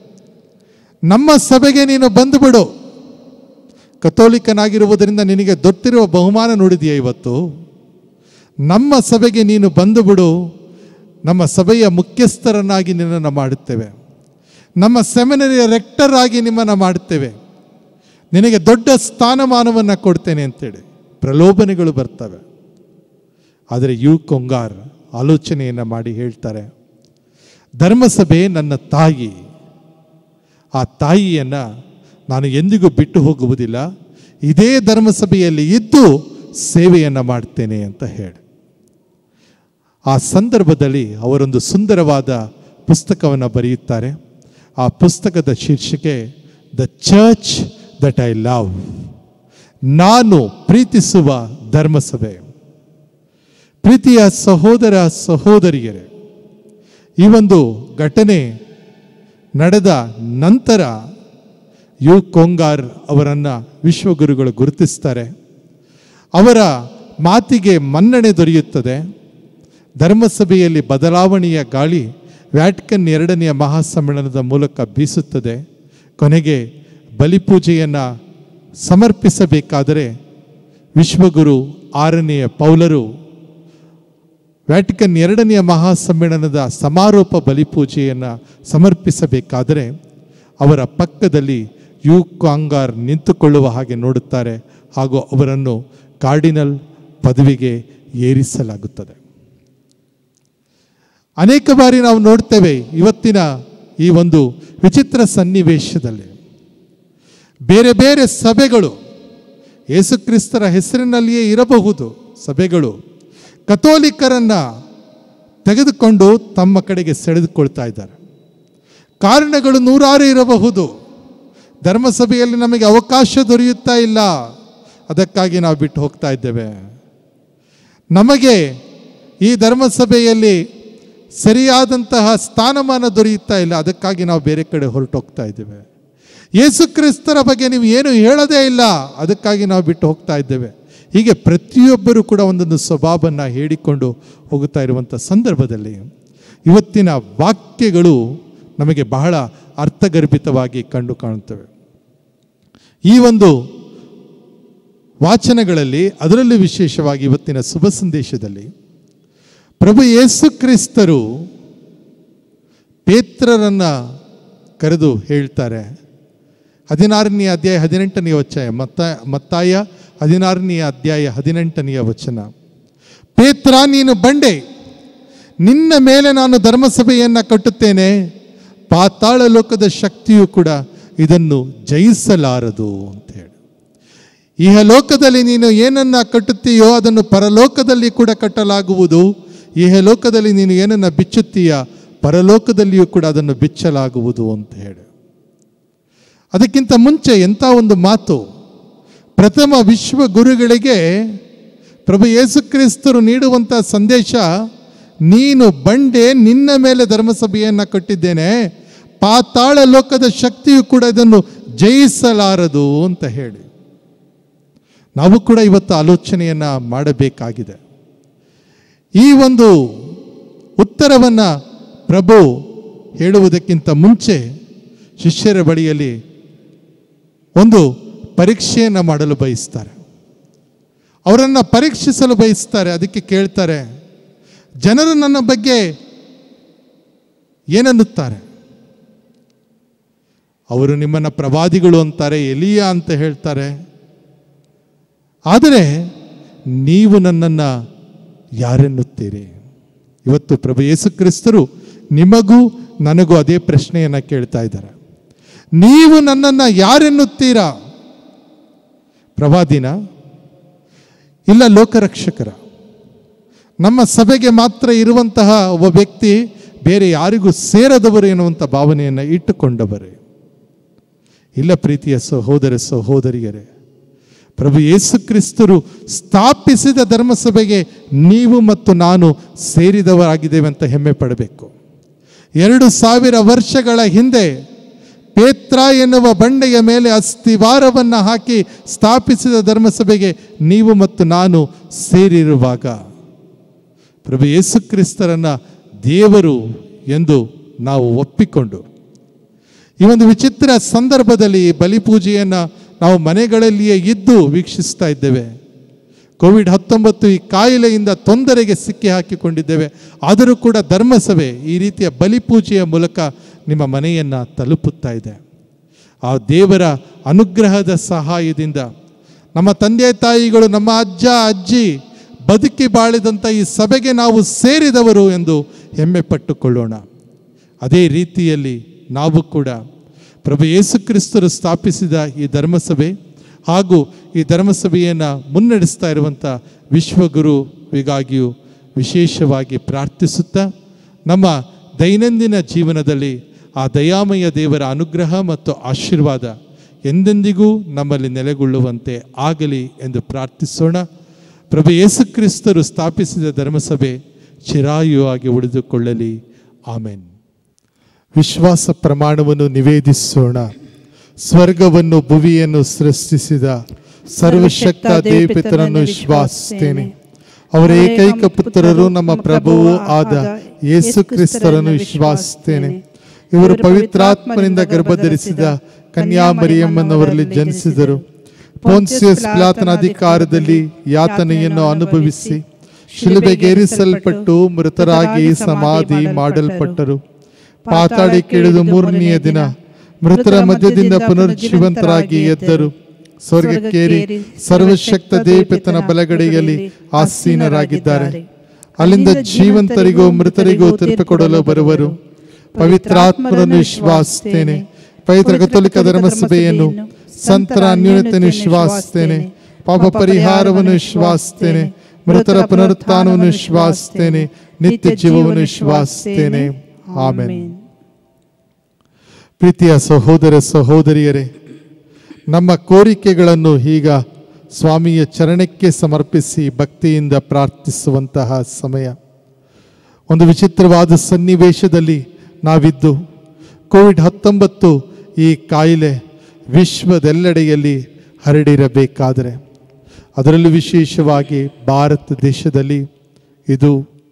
ನಮ್ಮ ಸಭೆಗೆ ನೀನು ಬಂದುಬಿಡು, ಕಥೋಲಿಕನಾಗಿರುವುದರಿಂದ ನಿನಗೆ ದೊರೆತಿರುವ ಬಹುಮಾನ ನೋಡಿದೆಯಾ ಇವತ್ತು? ನಮ್ಮ ಸಭೆಗೆ ನೀನು ಬಂದು ಬಿಡು, ನಮ್ಮ ಸಭೆಯ ಮುಖ್ಯಸ್ಥರನ್ನಾಗಿ ನಿನ್ನನ್ನು ಮಾಡುತ್ತೇವೆ, ನಮ್ಮ ಸೆಮಿನರಿಯ ರೆಕ್ಟರ್ ಆಗಿ ನಿಮ್ಮನ್ನು ಮಾಡುತ್ತೇವೆ, ನಿನಗೆ ದೊಡ್ಡ ಸ್ಥಾನಮಾನವನ್ನು ಕೊಡ್ತೇನೆ ಅಂತೇಳಿ ಪ್ರಲೋಭನೆಗಳು ಬರ್ತವೆ. ಆದರೆ ಯು ಕೊಂಗಾರ್ ಆಲೋಚನೆಯನ್ನು ಮಾಡಿ ಹೇಳ್ತಾರೆ, ಧರ್ಮಸಭೆ ನನ್ನ ತಾಯಿ, ಆ ತಾಯಿಯನ್ನು ನಾನು ಎಂದಿಗೂ ಬಿಟ್ಟು ಹೋಗುವುದಿಲ್ಲ, ಇದೇ ಧರ್ಮಸಭೆಯಲ್ಲಿ ಇದ್ದು ಸೇವೆಯನ್ನು ಮಾಡ್ತೇನೆ ಅಂತ ಹೇಳಿ ಆ ಸಂದರ್ಭದಲ್ಲಿ ಅವರೊಂದು ಸುಂದರವಾದ ಪುಸ್ತಕವನ್ನು ಬರೆಯುತ್ತಾರೆ. ಆ ಪುಸ್ತಕದ ಶೀರ್ಷಿಕೆ the church that I love, ನಾನು ಪ್ರೀತಿಸುವ ಧರ್ಮಸಭೆ. ಪ್ರೀತಿಯ ಸಹೋದರ ಸಹೋದರಿಯರೇ, ಈ ಒಂದು ಘಟನೆ ನಡೆದ ನಂತರ ಯು ಕೊಂಗಾರ್ ಅವರನ್ನು ವಿಶ್ವಗುರುಗಳು ಗುರುತಿಸ್ತಾರೆ. ಅವರ ಮಾತಿಗೆ ಮನ್ನಣೆ ದೊರೆಯುತ್ತದೆ. ಧರ್ಮಸಭೆಯಲ್ಲಿ ಬದಲಾವಣೆಯ ಗಾಳಿ ವ್ಯಾಟಿಕನ್ 2ನೇ ಮಹಾಸಮ್ಮೇಳನದ ಮೂಲಕ ಬೀಸುತ್ತದೆ. ಕೊನೆಗೆ ಬಲಿಪೂಜೆಯನ್ನು ಸಮರ್ಪಿಸಬೇಕಾದರೆ ವಿಶ್ವಗುರು 6ನೇ ಪೌಲರು ವ್ಯಾಟಿಕನ್ 2ನೇ ಮಹಾಸಮ್ಮೇಳನದ ಸಮಾರೋಪ ಬಲಿಪೂಜೆಯನ್ನು ಸಮರ್ಪಿಸಬೇಕಾದರೆ ಅವರ ಪಕ್ಕದಲ್ಲಿ ಯು ಕೊಂಗಾರ್ ನಿಂತುಕೊಳ್ಳುವ ಹಾಗೆ ನೋಡುತ್ತಾರೆ ಹಾಗೂ ಅವರನ್ನು ಕಾರ್ಡಿನಲ್ ಪದವಿಗೆ ಏರಿಸಲಾಗುತ್ತದೆ. ಅನೇಕ ಬಾರಿ ನಾವು ನೋಡ್ತೇವೆ ಇವತ್ತಿನ ಈ ಒಂದು ವಿಚಿತ್ರ ಸನ್ನಿವೇಶದಲ್ಲಿ ಬೇರೆ ಬೇರೆ ಸಭೆಗಳು, ಯೇಸುಕ್ರಿಸ್ತರ ಹೆಸರಿನಲ್ಲಿಯೇ ಇರಬಹುದು ಸಭೆಗಳು, ಕಥೋಲಿಕರನ್ನು ತೆಗೆದುಕೊಂಡು ತಮ್ಮ ಕಡೆಗೆ ಸೆಳೆದುಕೊಳ್ತಾ ಇದ್ದಾರೆ. ಕಾರಣಗಳು ನೂರಾರು ಇರಬಹುದು. ಧರ್ಮಸಭೆಯಲ್ಲಿ ನಮಗೆ ಅವಕಾಶ ದೊರೆಯುತ್ತಾ ಇಲ್ಲ, ಅದಕ್ಕಾಗಿ ನಾವು ಬಿಟ್ಟು ಹೋಗ್ತಾ ಇದ್ದೇವೆ. ನಮಗೆ ಈ ಧರ್ಮಸಭೆಯಲ್ಲಿ ಸರಿಯಾದಂತಹ ಸ್ಥಾನಮಾನ ದೊರೆಯುತ್ತಾ ಇಲ್ಲ, ಅದಕ್ಕಾಗಿ ನಾವು ಬೇರೆ ಕಡೆ ಹೊರಟೋಗ್ತಾ ಇದ್ದೇವೆ. ಯೇಸು ಕ್ರಿಸ್ತರ ಬಗ್ಗೆ ನೀವು ಏನು ಹೇಳೋದೇ ಇಲ್ಲ, ಅದಕ್ಕಾಗಿ ನಾವು ಬಿಟ್ಟು ಹೋಗ್ತಾ ಇದ್ದೇವೆ. ಹೀಗೆ ಪ್ರತಿಯೊಬ್ಬರೂ ಕೂಡ ಒಂದೊಂದು ಸ್ವಭಾವವನ್ನು ಹೇಳಿಕೊಂಡು ಹೋಗುತ್ತಾ ಇರುವಂಥ ಸಂದರ್ಭದಲ್ಲಿ ಇವತ್ತಿನ ವಾಕ್ಯಗಳು ನಮಗೆ ಬಹಳ ಅರ್ಥಗರ್ಭಿತವಾಗಿ ಕಂಡು ಕಾಣುತ್ತವೆ. ಈ ಒಂದು ವಾಚನಗಳಲ್ಲಿ, ಅದರಲ್ಲೂ ವಿಶೇಷವಾಗಿ ಇವತ್ತಿನ ಶುಭ ಸಂದೇಶದಲ್ಲಿ ಪ್ರಭು ಯೇಸು ಕ್ರಿಸ್ತರು ಪೇತ್ರರನ್ನು ಕರೆದು ಹೇಳ್ತಾರೆ. 16ನೇ ಅಧ್ಯಾಯ 18ನೇ ವಚನ, ಮತ್ತಾಯ 16ನೇ ಅಧ್ಯಾಯ 18ನೇ ವಚನ, ಪೇತ್ರ ನೀನು ಬಂಡೆ, ನಿನ್ನ ಮೇಲೆ ನಾನು ಧರ್ಮಸಭೆಯನ್ನು ಕಟ್ಟುತ್ತೇನೆ, ಪಾತಾಳ ಲೋಕದ ಶಕ್ತಿಯು ಕೂಡ ಇದನ್ನು ಜಯಿಸಲಾರದು ಅಂತ ಹೇಳಿ. ಇಹಲೋಕದಲ್ಲಿ ನೀನು ಏನನ್ನ ಕಟ್ಟುತ್ತೀಯೋ ಅದನ್ನು ಪರಲೋಕದಲ್ಲಿ ಕೂಡ ಕಟ್ಟಲಾಗುವುದು, ಇಹಲೋಕದಲ್ಲಿ ನೀನು ಏನನ್ನ ಬಿಚ್ಚುತ್ತೀಯ ಪರಲೋಕದಲ್ಲಿಯೂ ಕೂಡ ಅದನ್ನು ಬಿಚ್ಚಲಾಗುವುದು ಅಂತ ಹೇಳಿ. ಅದಕ್ಕಿಂತ ಮುಂಚೆ ಎಂಥ ಒಂದು ಮಾತು, ಪ್ರಥಮ ವಿಶ್ವ ಗುರುಗಳಿಗೆ ಪ್ರಭು ಯೇಸು ಕ್ರಿಸ್ತರು ನೀಡುವಂಥ ಸಂದೇಶ, ನೀನು ಬಂಡೆ, ನಿನ್ನ ಮೇಲೆ ಧರ್ಮಸಭೆಯನ್ನು ಕಟ್ಟಿದ್ದೇನೆ, ಪಾತಾಳ ಲೋಕದ ಶಕ್ತಿಯು ಕೂಡ ಇದನ್ನು ಜಯಿಸಲಾರದು ಅಂತ ಹೇಳಿ. ನಾವು ಕೂಡ ಇವತ್ತು ಆಲೋಚನೆಯನ್ನು ಮಾಡಬೇಕಾಗಿದೆ. ಈ ಒಂದು ಉತ್ತರವನ್ನು ಪ್ರಭು ಹೇಳುವುದಕ್ಕಿಂತ ಮುಂಚೆ ಶಿಷ್ಯರ ಬಳಿಯಲ್ಲಿ ಒಂದು ಪರೀಕ್ಷೆಯನ್ನು ಮಾಡಲು ಬಯಸ್ತಾರೆ. ಅವರನ್ನು ಪರೀಕ್ಷಿಸಲು ಬಯಸ್ತಾರೆ. ಅದಕ್ಕೆ ಕೇಳ್ತಾರೆ, ಜನರು ನನ್ನ ಬಗ್ಗೆ ಏನನ್ನುತ್ತಾರೆ? ಅವರು ನಿಮ್ಮನ್ನು ಪ್ರವಾದಿಗಳು ಅಂತಾರೆ, ಎಲಿಯಾ ಅಂತ ಹೇಳ್ತಾರೆ. ಆದರೆ ನೀವು ನನ್ನನ್ನು ಯಾರೆನ್ನುತ್ತೀರಿ? ಇವತ್ತು ಪ್ರಭು ಯೇಸು ಕ್ರಿಸ್ತರು ನಿಮಗೂ ನನಗೂ ಅದೇ ಪ್ರಶ್ನೆಯನ್ನು ಕೇಳ್ತಾ ಇದ್ದಾರೆ. ನೀವು ನನ್ನನ್ನು ಯಾರೆನ್ನುತ್ತೀರಾ? ಪ್ರವಾದಿನ, ಇಲ್ಲ ಲೋಕರಕ್ಷಕರ? ನಮ್ಮ ಸಭೆಗೆ ಮಾತ್ರ ಇರುವಂತಹ ಒಬ್ಬ ವ್ಯಕ್ತಿ, ಬೇರೆ ಯಾರಿಗೂ ಸೇರದವರು ಎನ್ನುವಂಥ ಭಾವನೆಯನ್ನು ಇಟ್ಟುಕೊಂಡವರೇ? ಇಲ್ಲ ಪ್ರೀತಿಯ ಸಹೋದರ ಸಹೋದರಿಯರೇ, ಪ್ರಭು ಯೇಸು ಕ್ರಿಸ್ತರು ಸ್ಥಾಪಿಸಿದ ಧರ್ಮಸಭೆಗೆ ನೀವು ಮತ್ತು ನಾನು ಸೇರಿದವರಾಗಿದ್ದೇವೆ ಅಂತ ಹೆಮ್ಮೆ ಪಡಬೇಕು. 2000 ವರ್ಷಗಳ ಹಿಂದೆ ಪೇತ್ರ ಎನ್ನುವ ಬಂಡೆಯ ಮೇಲೆ ಅಸ್ಥಿವಾರವನ್ನು ಹಾಕಿ ಸ್ಥಾಪಿಸಿದ ಧರ್ಮಸಭೆಗೆ ನೀವು ಮತ್ತು ನಾನು ಸೇರಿರುವಾಗ ಪ್ರಭು ಯೇಸು ಕ್ರಿಸ್ತರನ್ನು ದೇವರು ಎಂದು ನಾವು ಒಪ್ಪಿಕೊಂಡು ಈ ಒಂದು ವಿಚಿತ್ರ ಸಂದರ್ಭದಲ್ಲಿ ಬಲಿಪೂಜೆಯನ್ನು ನಾವು ಮನೆಗಳಲ್ಲಿಯೇ ಇದ್ದು ವೀಕ್ಷಿಸ್ತಾ ಇದ್ದೇವೆ. ಕೋವಿಡ್-19 ಈ ಕಾಯಿಲೆಯಿಂದ ತೊಂದರೆಗೆ ಸಿಕ್ಕಿ ಹಾಕಿಕೊಂಡಿದ್ದೇವೆ. ಆದರೂ ಕೂಡ ಧರ್ಮಸಭೆ ಈ ರೀತಿಯ ಬಲಿಪೂಜೆಯ ಮೂಲಕ ನಿಮ್ಮ ಮನೆಯನ್ನು ತಲುಪುತ್ತಾ ಇದೆ. ಆ ದೇವರ ಅನುಗ್ರಹದ ಸಹಾಯದಿಂದ ನಮ್ಮ ತಂದೆ ತಾಯಿಗಳು, ನಮ್ಮ ಅಜ್ಜ ಅಜ್ಜಿ ಬದುಕಿ ಬಾಳಿದಂಥ ಈ ಸಭೆಗೆ ನಾವು ಸೇರಿದವರು ಎಂದು ಹೆಮ್ಮೆ ಪಟ್ಟುಕೊಳ್ಳೋಣ. ಅದೇ ರೀತಿಯಲ್ಲಿ ನಾವು ಕೂಡ ಪ್ರಭು ಯೇಸು ಕ್ರಿಸ್ತರು ಸ್ಥಾಪಿಸಿದ ಈ ಧರ್ಮಸಭೆ ಹಾಗೂ ಈ ಧರ್ಮಸಭೆಯನ್ನು ಮುನ್ನಡೆಸ್ತಾ ಇರುವಂಥ ವಿಶ್ವಗುರುವಿಗಾಗಿಯೂ ವಿಶೇಷವಾಗಿ ಪ್ರಾರ್ಥಿಸುತ್ತಾ ನಮ್ಮ ದೈನಂದಿನ ಜೀವನದಲ್ಲಿ ಆ ದಯಾಮಯ ದೇವರ ಅನುಗ್ರಹ ಮತ್ತು ಆಶೀರ್ವಾದ ಎಂದೆಂದಿಗೂ ನಮ್ಮಲ್ಲಿ ನೆಲೆಗೊಳ್ಳುವಂತೆ ಆಗಲಿ ಎಂದು ಪ್ರಾರ್ಥಿಸೋಣ. ಪ್ರಭು ಯೇಸು ಕ್ರಿಸ್ತರು ಸ್ಥಾಪಿಸಿದ ಧರ್ಮಸಭೆ ಚಿರಾಯುವಾಗಿ ಉಳಿದುಕೊಳ್ಳಲಿ. ಆಮೆನ್. ವಿಶ್ವಾಸ ಪ್ರಮಾಣವನ್ನು ನಿವೇದಿಸೋಣ. ಸ್ವರ್ಗವನ್ನು ಭುವಿಯನ್ನು ಸೃಷ್ಟಿಸಿದ ಸರ್ವಶಕ್ತ ದೇವಪಿತರನ್ನು ವಿಶ್ವಾಸಿಸುತ್ತೇನೆ. ಅವರ ಏಕೈಕ ಪುತ್ರರು ನಮ್ಮ ಪ್ರಭುವೂ ಆದ ಯೇಸು ಕ್ರಿಸ್ತರನ್ನು ವಿಶ್ವಾಸಿಸುತ್ತೇನೆ. ಇವರು ಪವಿತ್ರಾತ್ಮನಿಂದ ಗರ್ಭಧರಿಸಿದ ಕನ್ಯಾಮರಿಯಮ್ಮನವರಲ್ಲಿ ಜನಿಸಿದರು. ಪೊನ್ಸಿಯಸ್ ಪಿಲಾತನ ಅಧಿಕಾರದಲ್ಲಿ ಯಾತನೆಯನ್ನು ಅನುಭವಿಸಿ ಶಿಲುಬೆಗೇರಿಸಲ್ಪಟ್ಟು ಮೃತರಾಗಿ ಸಮಾಧಿ ಮಾಡಲ್ಪಟ್ಟರು. ಪಾತಾಳಕ್ಕಿಳಿದು ಮೂರನೆಯ ದಿನ ಮೃತರ ಮಧ್ಯದಿಂದ ಪುನರ್ಜೀವಂತರಾಗಿ ಎದ್ದರು. ಸ್ವರ್ಗಕ್ಕೇರಿ ಸರ್ವಶಕ್ತ ದೇವಪಿತನ ಬಲಗಡೆಯಲ್ಲಿ ಆಸೀನರಾಗಿದ್ದಾರೆ. ಅಲ್ಲಿಂದ ಜೀವಂತರಿಗೂ ಮೃತರಿಗೂ ತೀರ್ಪು ಕೊಡಲು ಬರುವರು. ಪವಿತ್ರಾತ್ಮರನ್ನು ವಿಶ್ವಾಸಿಸುತ್ತೇನೆ. ಪವಿತ್ರ ಕಥೋಲಿಕ ಧರ್ಮಸಭೆಯನ್ನು, ಸಂತರ ಅನ್ಯೋನ್ಯತೆಯನ್ನು ವಿಶ್ವಾಸಿಸುತ್ತೇನೆ. ಪಾಪ ಪರಿಹಾರವನ್ನು ವಿಶ್ವಾಸಿಸುತ್ತೇನೆ. ಮೃತರ ಪುನರುತ್ಥಾನವನ್ನು ವಿಶ್ವಾಸಿಸುತ್ತೇನೆ. ನಿತ್ಯ ಜೀವವನ್ನು ವಿಶ್ವಾಸಿಸುತ್ತೇನೆ. ಆಮೆನ್. ಪ್ರೀತಿಯ ಸಹೋದರ ಸಹೋದರಿಯರೇ, ನಮ್ಮ ಕೋರಿಕೆಗಳನ್ನು ಈಗ ಸ್ವಾಮಿಯ ಚರಣಕ್ಕೆ ಸಮರ್ಪಿಸಿ ಭಕ್ತಿಯಿಂದ ಪ್ರಾರ್ಥಿಸುವಂತಹ ಸಮಯ. ಒಂದು ವಿಚಿತ್ರವಾದ ಸನ್ನಿವೇಶದಲ್ಲಿ ನಾವಿದ್ದು ಕೋವಿಡ್-19 ಈ ಕಾಯಿಲೆ ವಿಶ್ವದೆಲ್ಲೆಡೆಯಲ್ಲಿ ಹರಡಿರಬೇಕಾದರೆ, ಅದರಲ್ಲೂ ವಿಶೇಷವಾಗಿ ಭಾರತ ದೇಶದಲ್ಲಿ ಇದು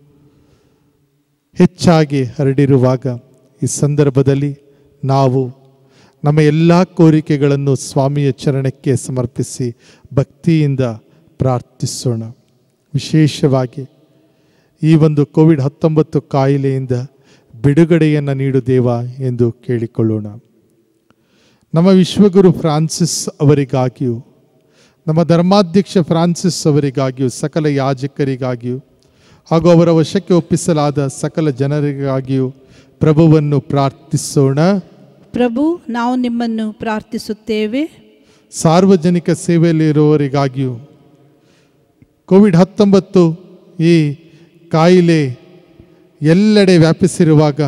ಹೆಚ್ಚಾಗಿ ಹರಡಿರುವಾಗ ಈ ಸಂದರ್ಭದಲ್ಲಿ ನಾವು ನಮ್ಮ ಎಲ್ಲ ಕೋರಿಕೆಗಳನ್ನು ಸ್ವಾಮಿಯ ಚರಣಕ್ಕೆ ಸಮರ್ಪಿಸಿ ಭಕ್ತಿಯಿಂದ ಪ್ರಾರ್ಥಿಸೋಣ. ವಿಶೇಷವಾಗಿ ಈ ಒಂದು ಕೋವಿಡ್-19 ಕಾಯಿಲೆಯಿಂದ ಬಿಡುಗಡೆಯನ್ನು ನೀಡು ದೇವ ಎಂದು ಕೇಳಿಕೊಳ್ಳೋಣ. ನಮ್ಮ ವಿಶ್ವಗುರು ಫ್ರಾನ್ಸಿಸ್ ಅವರಿಗಾಗಿಯೂ, ನಮ್ಮ ಧರ್ಮಾಧ್ಯಕ್ಷ ಫ್ರಾನ್ಸಿಸ್ ಅವರಿಗಾಗಿಯೂ, ಸಕಲ ಯಾಜಕರಿಗಾಗಿಯೂ ಹಾಗೂ ಅವರ ವಶಕ್ಕೆ ಒಪ್ಪಿಸಲಾದ ಸಕಲ ಜನರಿಗಾಗಿಯೂ ಪ್ರಭುವನ್ನು ಪ್ರಾರ್ಥಿಸೋಣ.
ಪ್ರಭು, ನಾವು ನಿಮ್ಮನ್ನು ಪ್ರಾರ್ಥಿಸುತ್ತೇವೆ.
ಸಾರ್ವಜನಿಕ ಸೇವೆಯಲ್ಲಿರುವವರಿಗಾಗಿಯೂ, ಕೋವಿಡ್-19 ಈ ಕಾಯಿಲೆ ಎಲ್ಲೆಡೆ ವ್ಯಾಪಿಸಿರುವಾಗ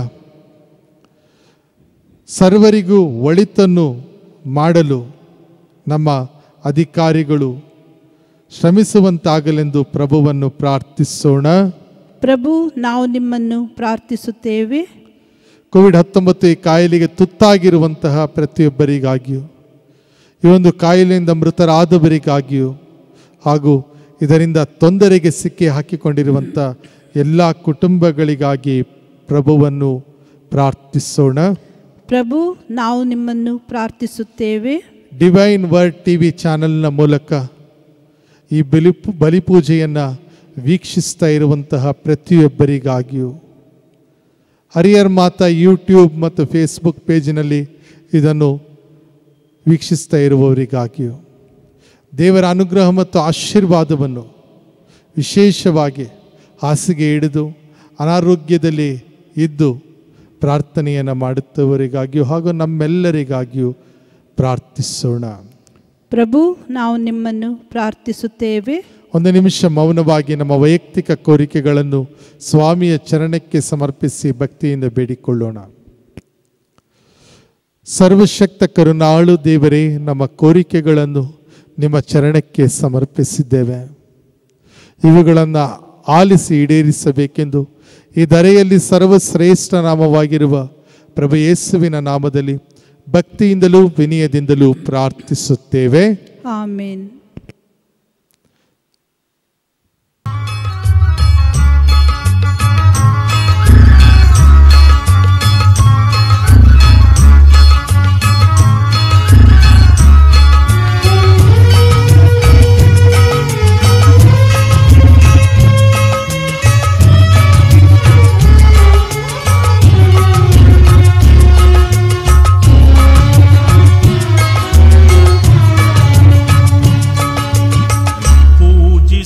ಸರ್ವರಿಗೂ ಒಳಿತನ್ನು ಮಾಡಲು ನಮ್ಮ ಅಧಿಕಾರಿಗಳು ಶ್ರಮಿಸುವಂತಾಗಲೆಂದು ಪ್ರಭುವನ್ನು ಪ್ರಾರ್ಥಿಸೋಣ.
ಪ್ರಭು, ನಾವು ನಿಮ್ಮನ್ನು ಪ್ರಾರ್ಥಿಸುತ್ತೇವೆ.
ಕೋವಿಡ್-19 ಈ ಕಾಯಿಲೆಗೆ ತುತ್ತಾಗಿರುವಂತಹ ಪ್ರತಿಯೊಬ್ಬರಿಗಾಗಿಯೂ, ಈ ಒಂದು ಕಾಯಿಲೆಯಿಂದ ಮೃತರಾದವರಿಗಾಗಿಯೂ ಹಾಗೂ ಇದರಿಂದ ತೊಂದರೆಗೆ ಸಿಕ್ಕಿ ಹಾಕಿಕೊಂಡಿರುವಂಥ ಎಲ್ಲ ಕುಟುಂಬಗಳಿಗಾಗಿ ಪ್ರಭುವನ್ನು ಪ್ರಾರ್ಥಿಸೋಣ.
ಪ್ರಭು, ನಾವು ನಿಮ್ಮನ್ನು ಪ್ರಾರ್ಥಿಸುತ್ತೇವೆ.
ಡಿವೈನ್ ವರ್ಡ್ ಟಿವಿ ಚಾನೆಲ್ನ ಮೂಲಕ ಈ ಬಲಿಪೂಜೆಯನ್ನು ವೀಕ್ಷಿಸ್ತಾ ಇರುವಂತಹ ಪ್ರತಿಯೊಬ್ಬರಿಗಾಗಿಯೂ, ಹರಿಯರ್ ಮಾತಾ ಯೂಟ್ಯೂಬ್ ಮತ್ತು ಫೇಸ್ಬುಕ್ ಪೇಜಿನಲ್ಲಿ ಇದನ್ನು ವೀಕ್ಷಿಸ್ತಾ ಇರುವವರಿಗಾಗಿಯೂ ದೇವರ ಅನುಗ್ರಹ ಮತ್ತು ಆಶೀರ್ವಾದವನ್ನು ವಿಶೇಷವಾಗಿ ಹಾಸಿಗೆ ಹಿಡಿದು ಅನಾರೋಗ್ಯದಲ್ಲಿ ಇದ್ದು ಪ್ರಾರ್ಥನೆಯನ್ನು ಮಾಡುತ್ತವರಿಗಾಗಿಯೂ ಹಾಗೂ ನಮ್ಮೆಲ್ಲರಿಗಾಗಿಯೂ ಪ್ರಾರ್ಥಿಸೋಣ.
ಪ್ರಭು, ನಾವು ನಿಮ್ಮನ್ನು ಪ್ರಾರ್ಥಿಸುತ್ತೇವೆ.
ಒಂದು ನಿಮಿಷ ಮೌನವಾಗಿ ನಮ್ಮ ವೈಯಕ್ತಿಕ ಕೋರಿಕೆಗಳನ್ನು ಸ್ವಾಮಿಯ ಚರಣಕ್ಕೆ ಸಮರ್ಪಿಸಿ ಭಕ್ತಿಯಿಂದ ಬೇಡಿಕೊಳ್ಳೋಣ. ಸರ್ವಶಕ್ತ ಕರುಣಾಳು ದೇವರೇ, ನಮ್ಮ ಕೋರಿಕೆಗಳನ್ನು ನಿಮ್ಮ ಚರಣಕ್ಕೆ ಸಮರ್ಪಿಸಿದ್ದೇವೆ. ಇವುಗಳನ್ನು ಆಲಿಸಿ ಈಡೇರಿಸಬೇಕೆಂದು ಈ ಧರೆಯಲ್ಲಿ ಸರ್ವಶ್ರೇಷ್ಠ ನಾಮವಾಗಿರುವ ಪ್ರಭು ಯೇಸುವಿನ ನಾಮದಲ್ಲಿ ಭಕ್ತಿಯಿಂದಲೂ ವಿನಯದಿಂದಲೂ ಪ್ರಾರ್ಥಿಸುತ್ತೇವೆ.
ಆಮೆನ್.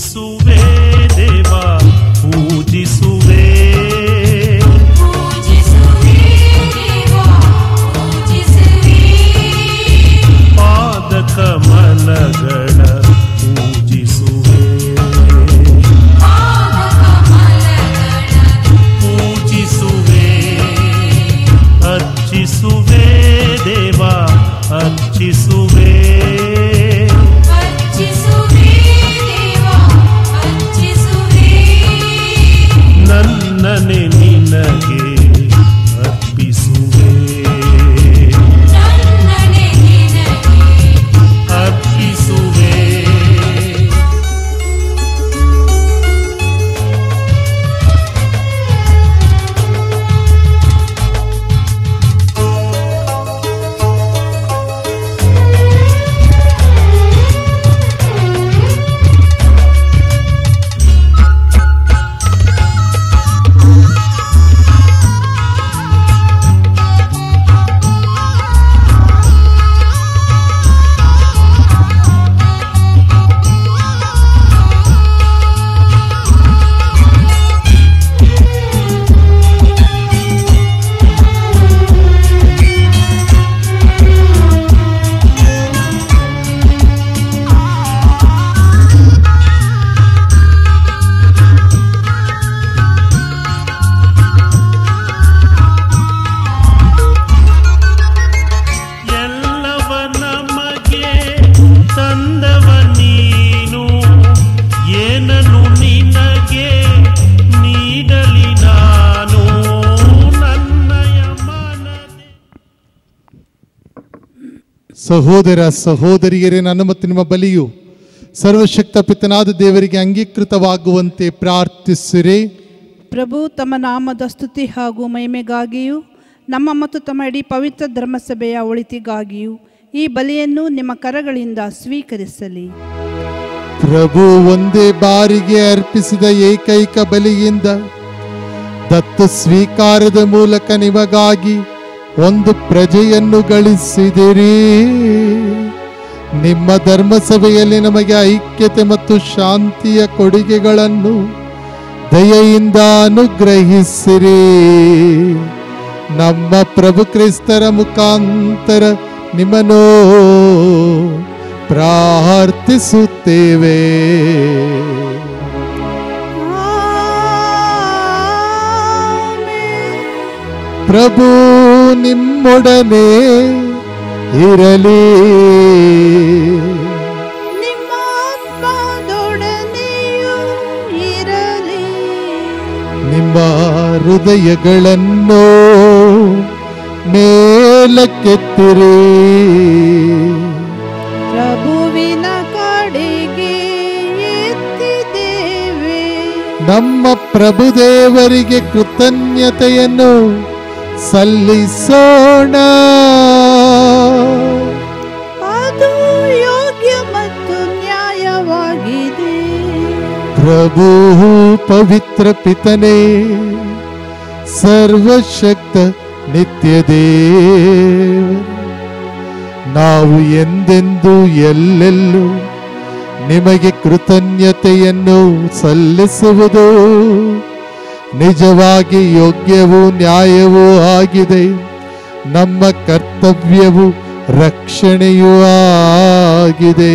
ಪೂಜಿಸುವೆ ದೇವ ಪೂಜಿಸುವೆ ಪಾದ ಕಮಲಗಳ ಪೂಜಿಸುವೆ ಪೂಜಿಸುವೆ ಅರ್ಚಿಸುವೆ ದೇವ ಅರ್ಚಿಸುವೆ ನನ್ನನೆ ನಿನಗೆ ಅರ್ಪಿಸುವೆ ಅರ್ಪಿಸುವೆ
ಸಹೋದರ ಸಹೋದರಿಯರೇ, ನನ್ನ ಮತ್ತು ನಿಮ್ಮ ಬಲಿಯು ಸರ್ವಶಕ್ತ ಪಿತನಾದ ದೇವರಿಗೆ ಅಂಗೀಕೃತವಾಗುವಂತೆ ಪ್ರಾರ್ಥಿಸಿರಿ.
ಪ್ರಭು ತಮ್ಮ ನಾಮದ ಸ್ತುತಿ ಹಾಗೂ ಮಹಿಮೆಗಾಗಿಯೂ ನಮ್ಮ ಮತ್ತು ತಮ್ಮ ಇಡೀ ಪವಿತ್ರ ಧರ್ಮಸಭೆಯ ಒಳಿತಿಗಾಗಿಯೂ ಈ ಬಲಿಯನ್ನು ನಿಮ್ಮ ಕರಗಳಿಂದ ಸ್ವೀಕರಿಸಲಿ.
ಪ್ರಭು ಒಂದೇ ಬಾರಿಗೆ ಅರ್ಪಿಸಿದ ಏಕೈಕ ಬಲಿಯಿಂದ ದತ್ತು ಸ್ವೀಕಾರದ ಮೂಲಕ ನಿಮಗಾಗಿ ಒಂದು ಪ್ರಜೆಯನ್ನು ಗಳಿಸಿದಿರಿ. ನಿಮ್ಮ ಧರ್ಮಸಭೆಯಲ್ಲಿ ನಮಗೆ ಐಕ್ಯತೆ ಮತ್ತು ಶಾಂತಿಯ ಕೊಡುಗೆಗಳನ್ನು ದಯೆಯಿಂದ ಅನುಗ್ರಹಿಸಿರಿ. ನಮ್ಮ ಪ್ರಭು ಕ್ರಿಸ್ತರ ಮುಖಾಂತರ ನಿಮ್ಮನ್ನು ಪ್ರಾರ್ಥಿಸುತ್ತೇವೆ. ಪ್ರಭು ನಿಮ್ಮೊಡನೆ ಇರಲಿ,
ನಿಮ್ಮ ಆತ್ಮದೊಡನೆಯೂ ಇರಲಿ.
ನಿಮ್ಮ ಹೃದಯಗಳನ್ನು ಮೇಲಕ್ಕೆತ್ತಿರಿ.
ಪ್ರಭುವಿನ ಕಡೆಗೆ ಎತ್ತಿದ್ದೇವೆ.
ನಮ್ಮ ಪ್ರಭುದೇವರಿಗೆ ಕೃತಜ್ಞತೆಯನ್ನು ಸಲ್ಲಿಸೋಣ.
ಅದು ಯೋಗ್ಯ ಮತ್ತು ನ್ಯಾಯವಾಗಿದೆ.
ಪ್ರಭು ಪವಿತ್ರ ಪಿತನೇ, ಸರ್ವಶಕ್ತ ನಿತ್ಯ ದೇವ, ನಾವು ಎಂದೆಂದೂ ಎಲ್ಲೆಲ್ಲೂ ನಿಮಗೆ ಕೃತಜ್ಞತೆಯನ್ನು ಸಲ್ಲಿಸುವುದು ನಿಜವಾಗಿ ಯೋಗ್ಯವೂ ನ್ಯಾಯವೂ ಆಗಿದೆ. ನಮ್ಮ ಕರ್ತವ್ಯವೂ ರಕ್ಷಣೆಯೂ ಆಗಿದೆ.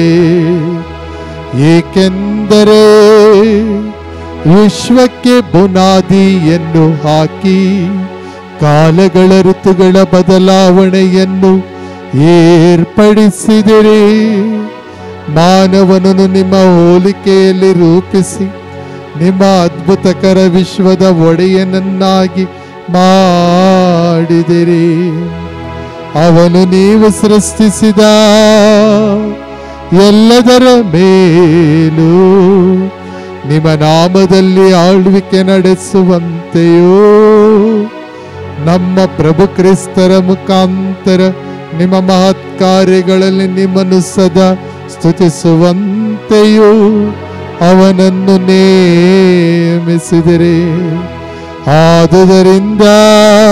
ಏಕೆಂದರೆ ವಿಶ್ವಕ್ಕೆ ಬುನಾದಿಯನ್ನು ಹಾಕಿ ಕಾಲಗಳ ಋತುಗಳ ಬದಲಾವಣೆಯನ್ನು ಏರ್ಪಡಿಸಿದಿರಿ. ಮಾನವನನ್ನು ನಿಮ್ಮ ಹೋಲಿಕೆಯಲ್ಲಿ ರೂಪಿಸಿ ನಿಮ್ಮ ಅದ್ಭುತಕರ ವಿಶ್ವದ ಒಡೆಯನನ್ನಾಗಿ ಮಾಡಿದಿರಿ. ಅವನು ನೀವು ಸೃಷ್ಟಿಸಿದ ಎಲ್ಲದರ ಮೇಲೂ ನಿಮ್ಮ ನಾಮದಲ್ಲಿ ಆಳ್ವಿಕೆ ನಡೆಸುವಂತೆಯೂ ನಮ್ಮ ಪ್ರಭು ಕ್ರಿಸ್ತರ ಮುಖಾಂತರ ನಿಮ್ಮ ಮಹತ್ ಕಾರ್ಯಗಳಲ್ಲಿ ನಿಮ್ಮನ್ನು ಸದಾ ಸ್ತುತಿಸುವಂತೆಯೂ ಅವನನ್ನು ನೇಮಿಸಿದಿರಿ. ಆದುದರಿಂದ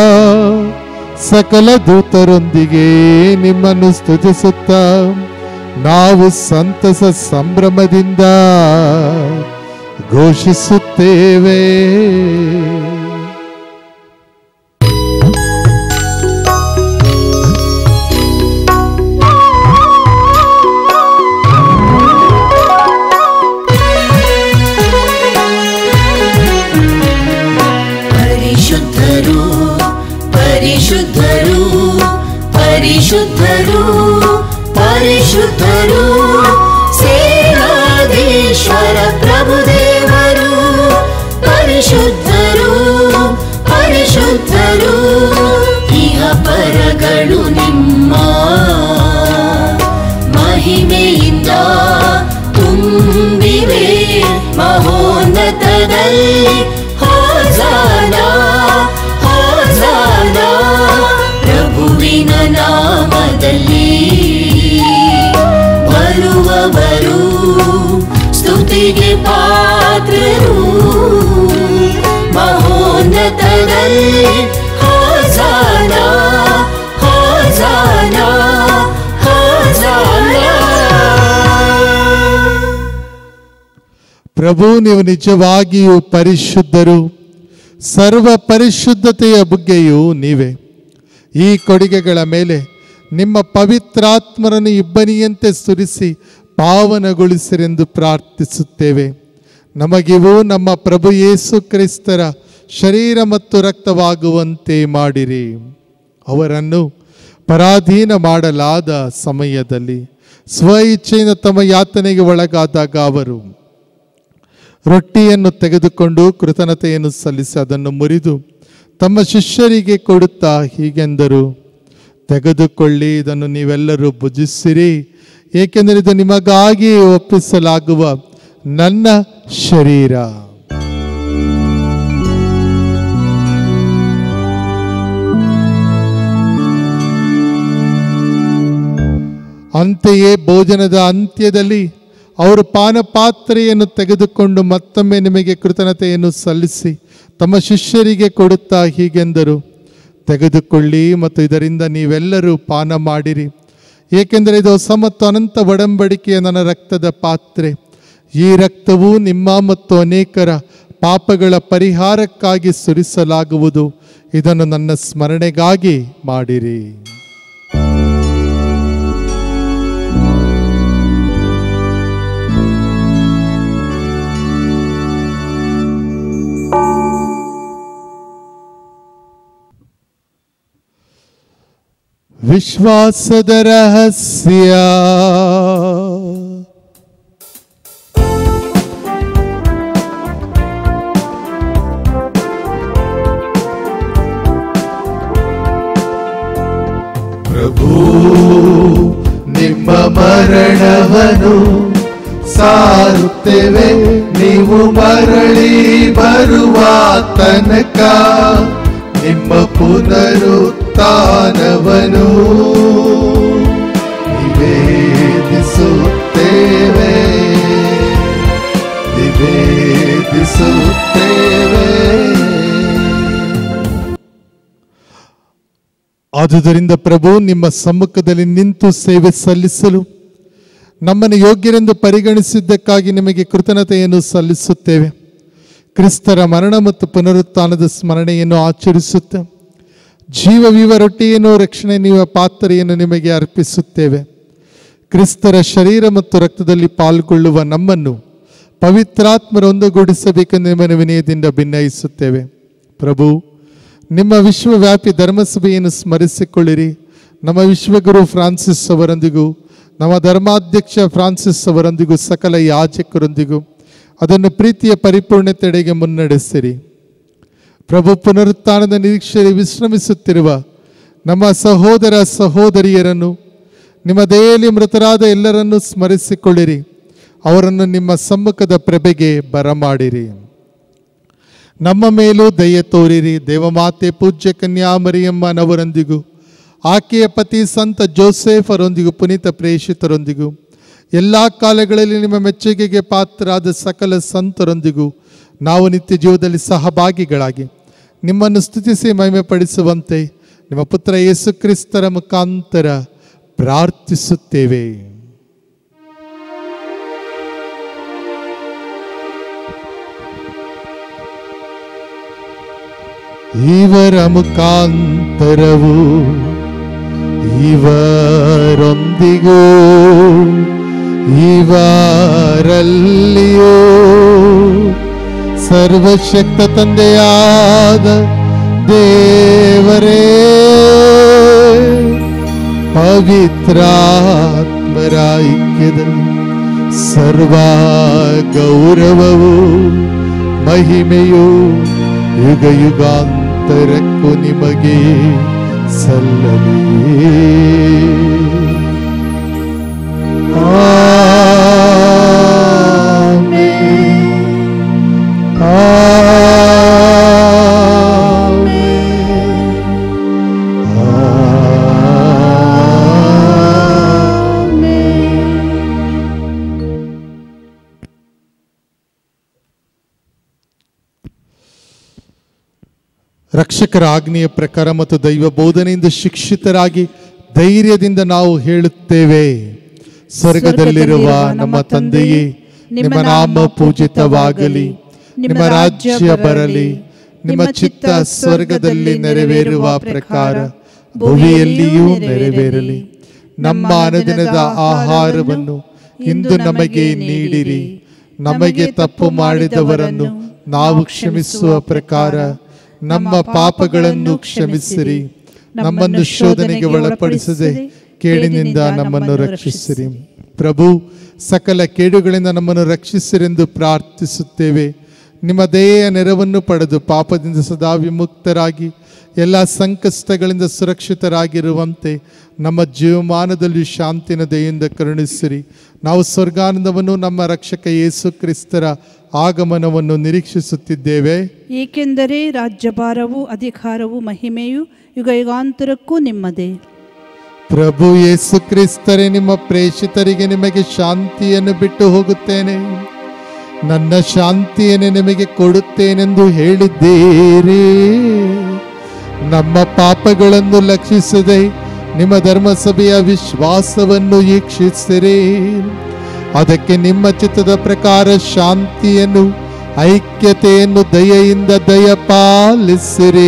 ಸಕಲ ದೂತರೊಂದಿಗೆ ನಿಮ್ಮನ್ನು ಸ್ತುತಿಸುತ್ತಾ ನಾವು ಸಂತಸ ಸಂಭ್ರಮದಿಂದ ಘೋಷಿಸುತ್ತೇವೆ.
ಪರಿಶುದ್ಧರು ಪರಿಶುದ್ಧರು ಪರಿಶುದ್ಧರು ಪರಿಶುದ್ಧರು ಸೇನಾಧೀಶ್ವರ ಪ್ರಭುದೇವರು. ಪರಿಶುದ್ಧರು ಪರಿಶುದ್ಧರು ಇಹ ಪರಗಳು ನಿಮ್ಮ ಮಹಿಮೆಯಿಂದ ತುಂಬಿವೆ. ಮಹೋನ್ನತದಲ್ಲಿ ಹೋಸಾನಾ ಹೋಸಾನಾ ಪ್ರಭುವಿನ ನಾಮದಲ್ಲಿ ಬರುವವರು ಸ್ತುತಿಗೆ ಪಾತ್ರರು. ಮಹೋನ್ನತದಲ್ಲಿ ಹೋಸಾನಾ ಹೋಸಾನಾ ಹೋಸಾನಾ.
ಪ್ರಭು, ನೀವು ನಿಜವಾಗಿಯೂ ಪರಿಶುದ್ಧರು. ಸರ್ವ ಪರಿಶುದ್ಧತೆಯ ಬುಗ್ಗೆಯೂ ನೀವೇ. ಈ ಕೊಡುಗೆಗಳ ಮೇಲೆ ನಿಮ್ಮ ಪವಿತ್ರಾತ್ಮರನ್ನು ಇಬ್ಬನಿಯಂತೆ ಸುರಿಸಿ ಪಾವನಗೊಳಿಸಿರೆಂದು ಪ್ರಾರ್ಥಿಸುತ್ತೇವೆ. ನಮಗಿವು ನಮ್ಮ ಪ್ರಭು ಯೇಸು ಕ್ರಿಸ್ತರ ಶರೀರ ಮತ್ತು ರಕ್ತವಾಗುವಂತೆ ಮಾಡಿರಿ. ಅವರನ್ನು ಪರಾಧೀನ ಮಾಡಲಾದ ಸಮಯದಲ್ಲಿ ಸ್ವ ಇಚ್ಛೆಯಿಂದ ತಮ್ಮ ಯಾತನೆಗೆ ಒಳಗಾದಾಗ ಅವರು ರೊಟ್ಟಿಯನ್ನು ತೆಗೆದುಕೊಂಡು ಕೃತಜ್ಞತೆಯನ್ನು ಸಲ್ಲಿಸಿ ಅದನ್ನು ಮುರಿದು ತಮ್ಮ ಶಿಷ್ಯರಿಗೆ ಕೊಡುತ್ತಾ ಹೀಗೆಂದರು, ತೆಗೆದುಕೊಳ್ಳಿ, ಇದನ್ನು ನೀವೆಲ್ಲರೂ ಭುಜಿಸಿರಿ, ಏಕೆಂದರೆ ಇದು ನಿಮಗಾಗಿ ಒಪ್ಪಿಸಲಾಗುವ ನನ್ನ ಶರೀರ. ಅಂತೆಯೇ ಭೋಜನದ ಅಂತ್ಯದಲ್ಲಿ ಅವರು ಪಾನಪಾತ್ರೆಯನ್ನು ತೆಗೆದುಕೊಂಡು ಮತ್ತೊಮ್ಮೆ ನಿಮಗೆ ಕೃತಜ್ಞತೆಯನ್ನು ಸಲ್ಲಿಸಿ ತಮ್ಮ ಶಿಷ್ಯರಿಗೆ ಕೊಡುತ್ತಾ ಹೀಗೆಂದರು, ತೆಗೆದುಕೊಳ್ಳಿ ಮತ್ತು ಇದರಿಂದ ನೀವೆಲ್ಲರೂ ಪಾನ ಮಾಡಿರಿ, ಏಕೆಂದರೆ ಇದು ಹೊಸ ಮತ್ತು ಅನಂತ ಒಡಂಬಡಿಕೆಯ ನನ್ನ ರಕ್ತದ ಪಾತ್ರೆ. ಈ ರಕ್ತವು ನಿಮ್ಮ ಮತ್ತು ಅನೇಕರ ಪಾಪಗಳ ಪರಿಹಾರಕ್ಕಾಗಿ ಸುರಿಸಲಾಗುವುದು. ಇದನ್ನು ನನ್ನ ಸ್ಮರಣೆಗಾಗಿ ಮಾಡಿರಿ. ವಿಶ್ವಾಸದ ರಹಸ್ಯ. ಪ್ರಭು, ನಿಮ್ಮ ಮರಣವನ್ನು ಸಾರುತ್ತೇವೆ, ನೀವು ಮರಳಿ ಬರುವ ತನಕ ನಿಮ್ಮ ಪುನರುತ್ಥಾನವನ್ನು ನಿವೇದಿಸುತ್ತೇವೆ ನಿವೇದಿಸುತ್ತೇವೆ. ಆದುದರಿಂದ ಪ್ರಭು, ನಿಮ್ಮ ಸಮ್ಮುಖದಲ್ಲಿ ನಿಂತು ಸೇವೆ ಸಲ್ಲಿಸಲು ನಮ್ಮನ್ನು ಯೋಗ್ಯರೆಂದು ಪರಿಗಣಿಸಿದ್ದಕ್ಕಾಗಿ ನಿಮಗೆ ಕೃತಜ್ಞತೆಯನ್ನು ಸಲ್ಲಿಸುತ್ತೇವೆ. ಕ್ರಿಸ್ತರ ಮರಣ ಮತ್ತು ಪುನರುತ್ಥಾನದ ಸ್ಮರಣೆಯನ್ನು ಆಚರಿಸುತ್ತ ಜೀವವಿವ ರೊಟ್ಟಿಯನ್ನು ರಕ್ಷಣೆ ನೀವ ಪಾತ್ರೆಯನ್ನು ನಿಮಗೆ ಅರ್ಪಿಸುತ್ತೇವೆ. ಕ್ರಿಸ್ತರ ಶರೀರ ಮತ್ತು ರಕ್ತದಲ್ಲಿ ಪಾಲ್ಗೊಳ್ಳುವ ನಮ್ಮನ್ನು ಪವಿತ್ರಾತ್ಮರ ಒಂದುಗೂಡಿಸಬೇಕೆಂದು ನಿಮ್ಮನ್ನು ವಿನಯದಿಂದ ಭಿನ್ನಯಿಸುತ್ತೇವೆ. ಪ್ರಭು, ನಿಮ್ಮ ವಿಶ್ವವ್ಯಾಪಿ ಧರ್ಮಸಭೆಯನ್ನು ಸ್ಮರಿಸಿಕೊಳ್ಳಿರಿ. ನಮ್ಮ ವಿಶ್ವಗುರು ಫ್ರಾನ್ಸಿಸ್ ಅವರೊಂದಿಗೂ ನಮ್ಮ ಧರ್ಮಾಧ್ಯಕ್ಷ ಫ್ರಾನ್ಸಿಸ್ ಅವರೊಂದಿಗೂ ಸಕಲ ಯಾಜಕರೊಂದಿಗೂ ಅದನ್ನು ಪ್ರೀತಿಯ ಪರಿಪೂರ್ಣತೆಡೆಗೆ ಮುನ್ನಡೆಸಿರಿ. ಪ್ರಭು, ಪುನರುತ್ಥಾನದ ನಿರೀಕ್ಷೆಯಲ್ಲಿ ವಿಶ್ರಮಿಸುತ್ತಿರುವ ನಮ್ಮ ಸಹೋದರ ಸಹೋದರಿಯರನ್ನು, ನಿಮ್ಮ ದಯೆಯಲ್ಲಿ ಮೃತರಾದ ಎಲ್ಲರನ್ನೂ ಸ್ಮರಿಸಿಕೊಳ್ಳಿರಿ. ಅವರನ್ನು ನಿಮ್ಮ ಸಮ್ಮುಖದ ಪ್ರಭೆಗೆ ಬರಮಾಡಿರಿ. ನಮ್ಮ ಮೇಲೂ ದಯೆ ತೋರಿರಿ. ದೇವಮಾತೆ ಪೂಜ್ಯ ಕನ್ಯಾ ಮರಿಯಮ್ಮನವರೊಂದಿಗೂ ಆಕೆಯ ಪತಿ ಸಂತ ಜೋಸೆಫ್ ಅವರೊಂದಿಗೂ ಪುನೀತ ಪ್ರೇಷಿತರೊಂದಿಗೂ ಎಲ್ಲ ಕಾಲಗಳಲ್ಲಿ ನಿಮ್ಮ ಮೆಚ್ಚುಗೆಗೆ ಪಾತ್ರರಾದ ಸಕಲ ಸಂತರೊಂದಿಗೂ ನಾವು ನಿತ್ಯ ಜೀವದಲ್ಲಿ ಸಹಭಾಗಿಗಳಾಗಿ ನಿಮ್ಮನ್ನು ಸ್ತುತಿಸಿ ಮಹಿಮೆ ಪಡಿಸುವಂತೆ ನಿಮ್ಮ ಪುತ್ರ ಯೇಸು ಕ್ರಿಸ್ತರ ಮುಖಾಂತರ ಪ್ರಾರ್ಥಿಸುತ್ತೇವೆ. ಇವರ ಮುಖಾಂತರವು ಇವರೊಂದಿಗೂ ಇವರಲ್ಲಿಯೂ ಸರ್ವಶಕ್ತ ತಂದೆಯಾದ ದೇವರೇ, ಪವಿತ್ರಾತ್ಮರ ಐಕ್ಯದಲ್ಲಿ ಸರ್ವ ಗೌರವವು ಮಹಿಮೆಯು ಯುಗ ಯುಗಾಂತರಕ್ಕೂ ನಿಮಗೆ ಸಲ್ಲಲಿ. ರಕ್ಷಕರ ಆಜ್ಞೆಯ ಪ್ರಕಾರ ಮತ್ತು ದೈವ ಬೋಧನೆಯಿಂದ ಶಿಕ್ಷಿತರಾಗಿ ಧೈರ್ಯದಿಂದ ನಾವು ಹೇಳುತ್ತೇವೆ, ಸ್ವರ್ಗದಲ್ಲಿರುವ ನಮ್ಮ ತಂದೆಯೇ, ನಿಮ್ಮ ನಾಮ ಪೂಜಿತವಾಗಲಿ, ನಿಮ್ಮ ರಾಜ್ಯ ಬರಲಿ, ನಿಮ್ಮ ಚಿತ್ತ ಸ್ವರ್ಗದಲ್ಲಿ ನೆರವೇರುವ ಪ್ರಕಾರ ಭೂಮಿಯಲ್ಲಿಯೂ ನೆರವೇರಲಿ. ನಮ್ಮ ಅನುದಿನದ ಆಹಾರವನ್ನು ಇಂದು ನಮಗೆ ನೀಡಿರಿ, ನಮಗೆ ತಪ್ಪು ಮಾಡಿದವರನ್ನು ನಾವು ಕ್ಷಮಿಸುವ ಪ್ರಕಾರ ನಮ್ಮ ಪಾಪಗಳನ್ನು ಕ್ಷಮಿಸಿರಿ, ನಮ್ಮನ್ನು ಶೋಧನೆಗೆ ಒಳಪಡಿಸದೆ ಕೇಡಿನಿಂದ ನಮ್ಮನ್ನು ರಕ್ಷಿಸಿರಿ. ಪ್ರಭು, ಸಕಲ ಕೇಡುಗಳಿಂದ ನಮ್ಮನ್ನು ರಕ್ಷಿಸಿರೆಂದು ಪ್ರಾರ್ಥಿಸುತ್ತೇವೆ. ನಿಮ್ಮ ದಯೆಯ ನೆರವನ್ನು ಪಡೆದು ಪಾಪದಿಂದ ಸದಾ ವಿಮುಕ್ತರಾಗಿ ಎಲ್ಲ ಸಂಕಷ್ಟಗಳಿಂದ ಸುರಕ್ಷಿತರಾಗಿರುವಂತೆ ನಮ್ಮ ಜೀವಮಾನದಲ್ಲಿ ಶಾಂತಿನ ದಯೆಯಿಂದ ಕರುಣಿಸಿರಿ. ನಾವು ಸ್ವರ್ಗಾನಂದವನ್ನು ನಮ್ಮ ರಕ್ಷಕ ಯೇಸು ಕ್ರಿಸ್ತರ ಆಗಮನವನ್ನು ನಿರೀಕ್ಷಿಸುತ್ತಿದ್ದೇವೆ.
ಏಕೆಂದರೆ ರಾಜ್ಯಭಾರವು, ಅಧಿಕಾರವು, ಮಹಿಮೆಯು ಯುಗ ಯುಗಾಂತರಕ್ಕೂ ನಿಮ್ಮದೇ.
ಪ್ರಭು ಯೇಸು ಕ್ರಿಸ್ತರೇ, ನಿಮ್ಮ ಪ್ರೇಷಿತರಿಗೆ ನಿಮಗೆ ಶಾಂತಿಯನ್ನು ಬಿಟ್ಟು ಹೋಗುತ್ತೇನೆ, ನನ್ನ ಶಾಂತಿಯನ್ನು ನಿಮಗೆ ಕೊಡುತ್ತೇನೆಂದು ಹೇಳಿದ್ದೀರಿ. ನಮ್ಮ ಪಾಪಗಳನ್ನು ಲಕ್ಷಿಸದೆ ನಿಮ್ಮ ಧರ್ಮಸಭೆಯ ವಿಶ್ವಾಸವನ್ನು ಈಕ್ಷಿಸಿರಿ. ಅದಕ್ಕೆ ನಿಮ್ಮ ಚಿತ್ತದ ಪ್ರಕಾರ ಶಾಂತಿಯನ್ನು, ಐಕ್ಯತೆಯನ್ನು ದಯೆಯಿಂದ ದಯಪಾಲಿಸಿರಿ.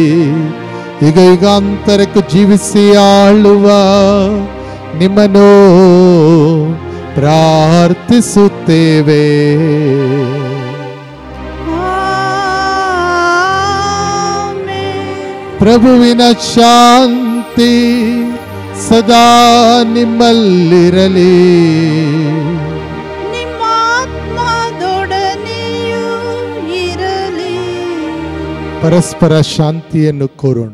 ಈಗ ಯುಗಾಂತರಕ್ಕೂ ಜೀವಿಸಿ ಆಳುವ ನಿಮ್ಮನ್ನು ಪ್ರಾರ್ಥಿಸುತ್ತೇವೆ. ಪ್ರಭುವಿನ ಶಾಂತಿ ಸದಾ ನಿಮ್ಮಲ್ಲಿರಲಿ.
ನಿಮ್ಮ ಆತ್ಮದೊಡನೆಯೂ ಇರಲಿ.
ಪರಸ್ಪರ ಶಾಂತಿಯನ್ನು ಕೋರೋಣ.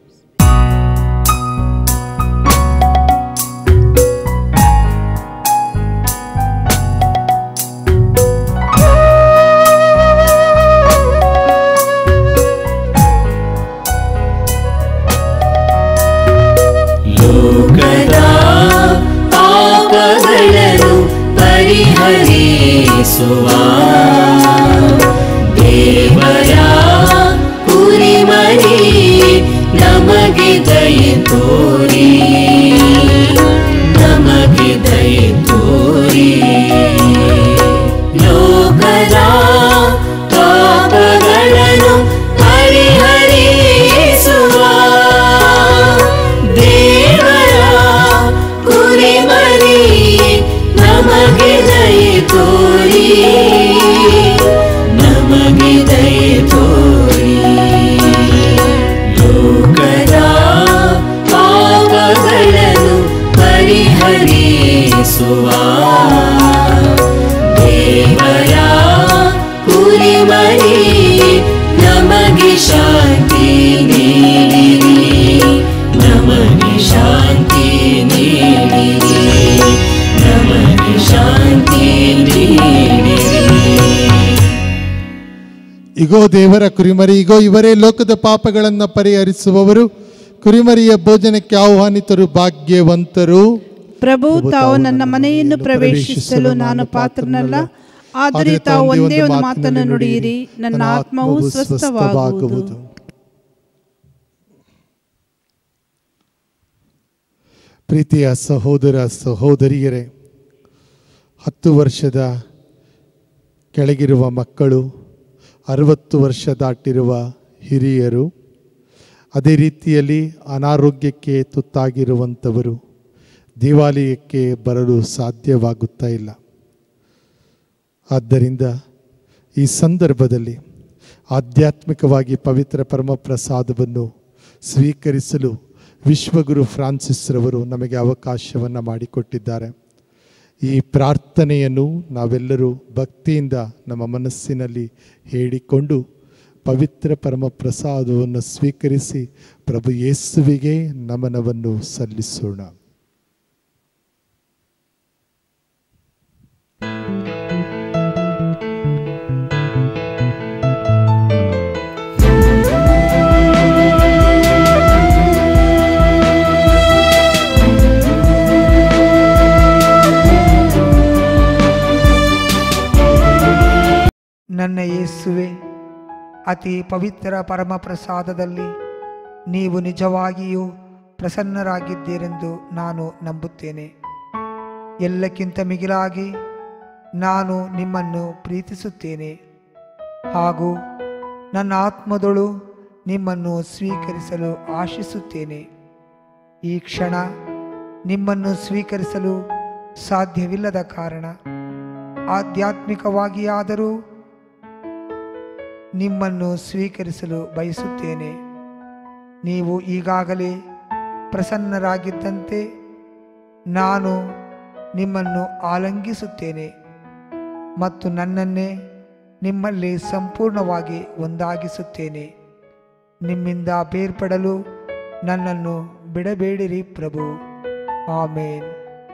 ಪರಿಹರಿಸುವ ದೇವರ ಕುರಿಮರಿ ನಮಗೆ ದಯೆ ತೋರಿ, ನಮಗೆ ದಯೆ ತೋರಿ. ಲೋಕದ ಪಾಪಗಳನ್ನು ಪರಿಹರಿಸುವ ದೇವರ ಕುರಿಮರಿ ನಮಗೆ ದಯೆ ತೋರಿ, ನಮಗೆ ದಯೆ ತೋರಿ. ಲೋಕದ ಪಾಪಗಳನ್ನು ಪರಿಹರಿಸುವ ದೇವರ ಕುರಿಮರಿ ನಮಗೆ ಶಾಂತಿ ನೀಡಿರಿ, ನಮಗೆ ಶಾಂತಿ ನೀಡಿರಿ, ನಮಗೆ ಶಾಂತಿ ನೀಡಿರಿ.
ಇಗೋ ದೇವರ ಕುರಿಮರಿ, ಇಗೋ ಇವರೇ ಲೋಕದ ಪಾಪಗಳನ್ನು ಪರಿಹರಿಸುವವರು. ಕುರಿಮರಿಯ ಭೋಜನಕ್ಕೆ ಆಹ್ವಾನಿತರು ಭಾಗ್ಯವಂತರು.
ಪ್ರಭು, ತಾವು ನನ್ನ ಮನೆಯನ್ನು ಪ್ರವೇಶಿಸಲು ನಾನು ಪಾತ್ರನಲ್ಲ, ಆದರೆ ತಾವು ಒಂದೇ ಒಂದು ಮಾತನ್ನು ನುಡಿಯಿರಿ, ನನ್ನ ಆತ್ಮವು ಸ್ವಸ್ಥವಾಗುವುದು.
ಪ್ರೀತಿಯ ಸಹೋದರ ಸಹೋದರಿಯರೇ, 10 ವರ್ಷದ ಕೆಳಗಿರುವ ಮಕ್ಕಳು, 60 ವರ್ಷ ದಾಟಿರುವ ಹಿರಿಯರು, ಅದೇ ರೀತಿಯಲ್ಲಿ ಅನಾರೋಗ್ಯಕ್ಕೆ ತುತ್ತಾಗಿರುವಂಥವರು ದೇವಾಲಯಕ್ಕೆ ಬರಲು ಸಾಧ್ಯವಾಗುತ್ತಾ ಇಲ್ಲ. ಆದ್ದರಿಂದ ಈ ಸಂದರ್ಭದಲ್ಲಿ ಆಧ್ಯಾತ್ಮಿಕವಾಗಿ ಪವಿತ್ರ ಪರಮಪ್ರಸಾದವನ್ನು ಸ್ವೀಕರಿಸಲು ವಿಶ್ವಗುರು ಫ್ರಾನ್ಸಿಸ್ ರವರು ನಮಗೆ ಅವಕಾಶವನ್ನು ಮಾಡಿಕೊಟ್ಟಿದ್ದಾರೆ. ಈ ಪ್ರಾರ್ಥನೆಯನ್ನು ನಾವೆಲ್ಲರೂ ಭಕ್ತಿಯಿಂದ ನಮ್ಮ ಮನಸ್ಸಿನಲ್ಲಿ ಹೇಳಿಕೊಂಡು ಪವಿತ್ರ ಪರಮಪ್ರಸಾದವನ್ನು ಸ್ವೀಕರಿಸಿ ಪ್ರಭು ಯೇಸುವಿಗೆ ನಮನವನ್ನು ಸಲ್ಲಿಸೋಣ.
ನನ್ನ ಯೇಸುವೆ, ಅತಿ ಪವಿತ್ರ ಪರಮಪ್ರಸಾದದಲ್ಲಿ ನೀವು ನಿಜವಾಗಿಯೂ ಪ್ರಸನ್ನರಾಗಿದ್ದೀರೆಂದು ನಾನು ನಂಬುತ್ತೇನೆ. ಎಲ್ಲಕ್ಕಿಂತ ಮಿಗಿಲಾಗಿ ನಾನು ನಿಮ್ಮನ್ನು ಪ್ರೀತಿಸುತ್ತೇನೆ ಹಾಗೂ ನನ್ನ ಆತ್ಮದೊಳು ನಿಮ್ಮನ್ನು ಸ್ವೀಕರಿಸಲು ಆಶಿಸುತ್ತೇನೆ. ಈ ಕ್ಷಣ ನಿಮ್ಮನ್ನು ಸ್ವೀಕರಿಸಲು ಸಾಧ್ಯವಿಲ್ಲದ ಕಾರಣ ಆಧ್ಯಾತ್ಮಿಕವಾಗಿಯಾದರೂ ನಿಮ್ಮನ್ನು ಸ್ವೀಕರಿಸಲು ಬಯಸುತ್ತೇನೆ. ನೀವು ಈಗಾಗಲೇ ಪ್ರಸನ್ನರಾಗಿದ್ದಂತೆ ನಾನು ನಿಮ್ಮನ್ನು ಆಲಂಗಿಸುತ್ತೇನೆ ಮತ್ತು ನನ್ನನ್ನೇ ನಿಮ್ಮಲ್ಲಿ ಸಂಪೂರ್ಣವಾಗಿ ಒಂದಾಗಿಸುತ್ತೇನೆ. ನಿಮ್ಮಿಂದ ಬೇರ್ಪಡಲು ನನ್ನನ್ನು ಬಿಡಬೇಡಿರಿ ಪ್ರಭು. ಆಮೇನ್.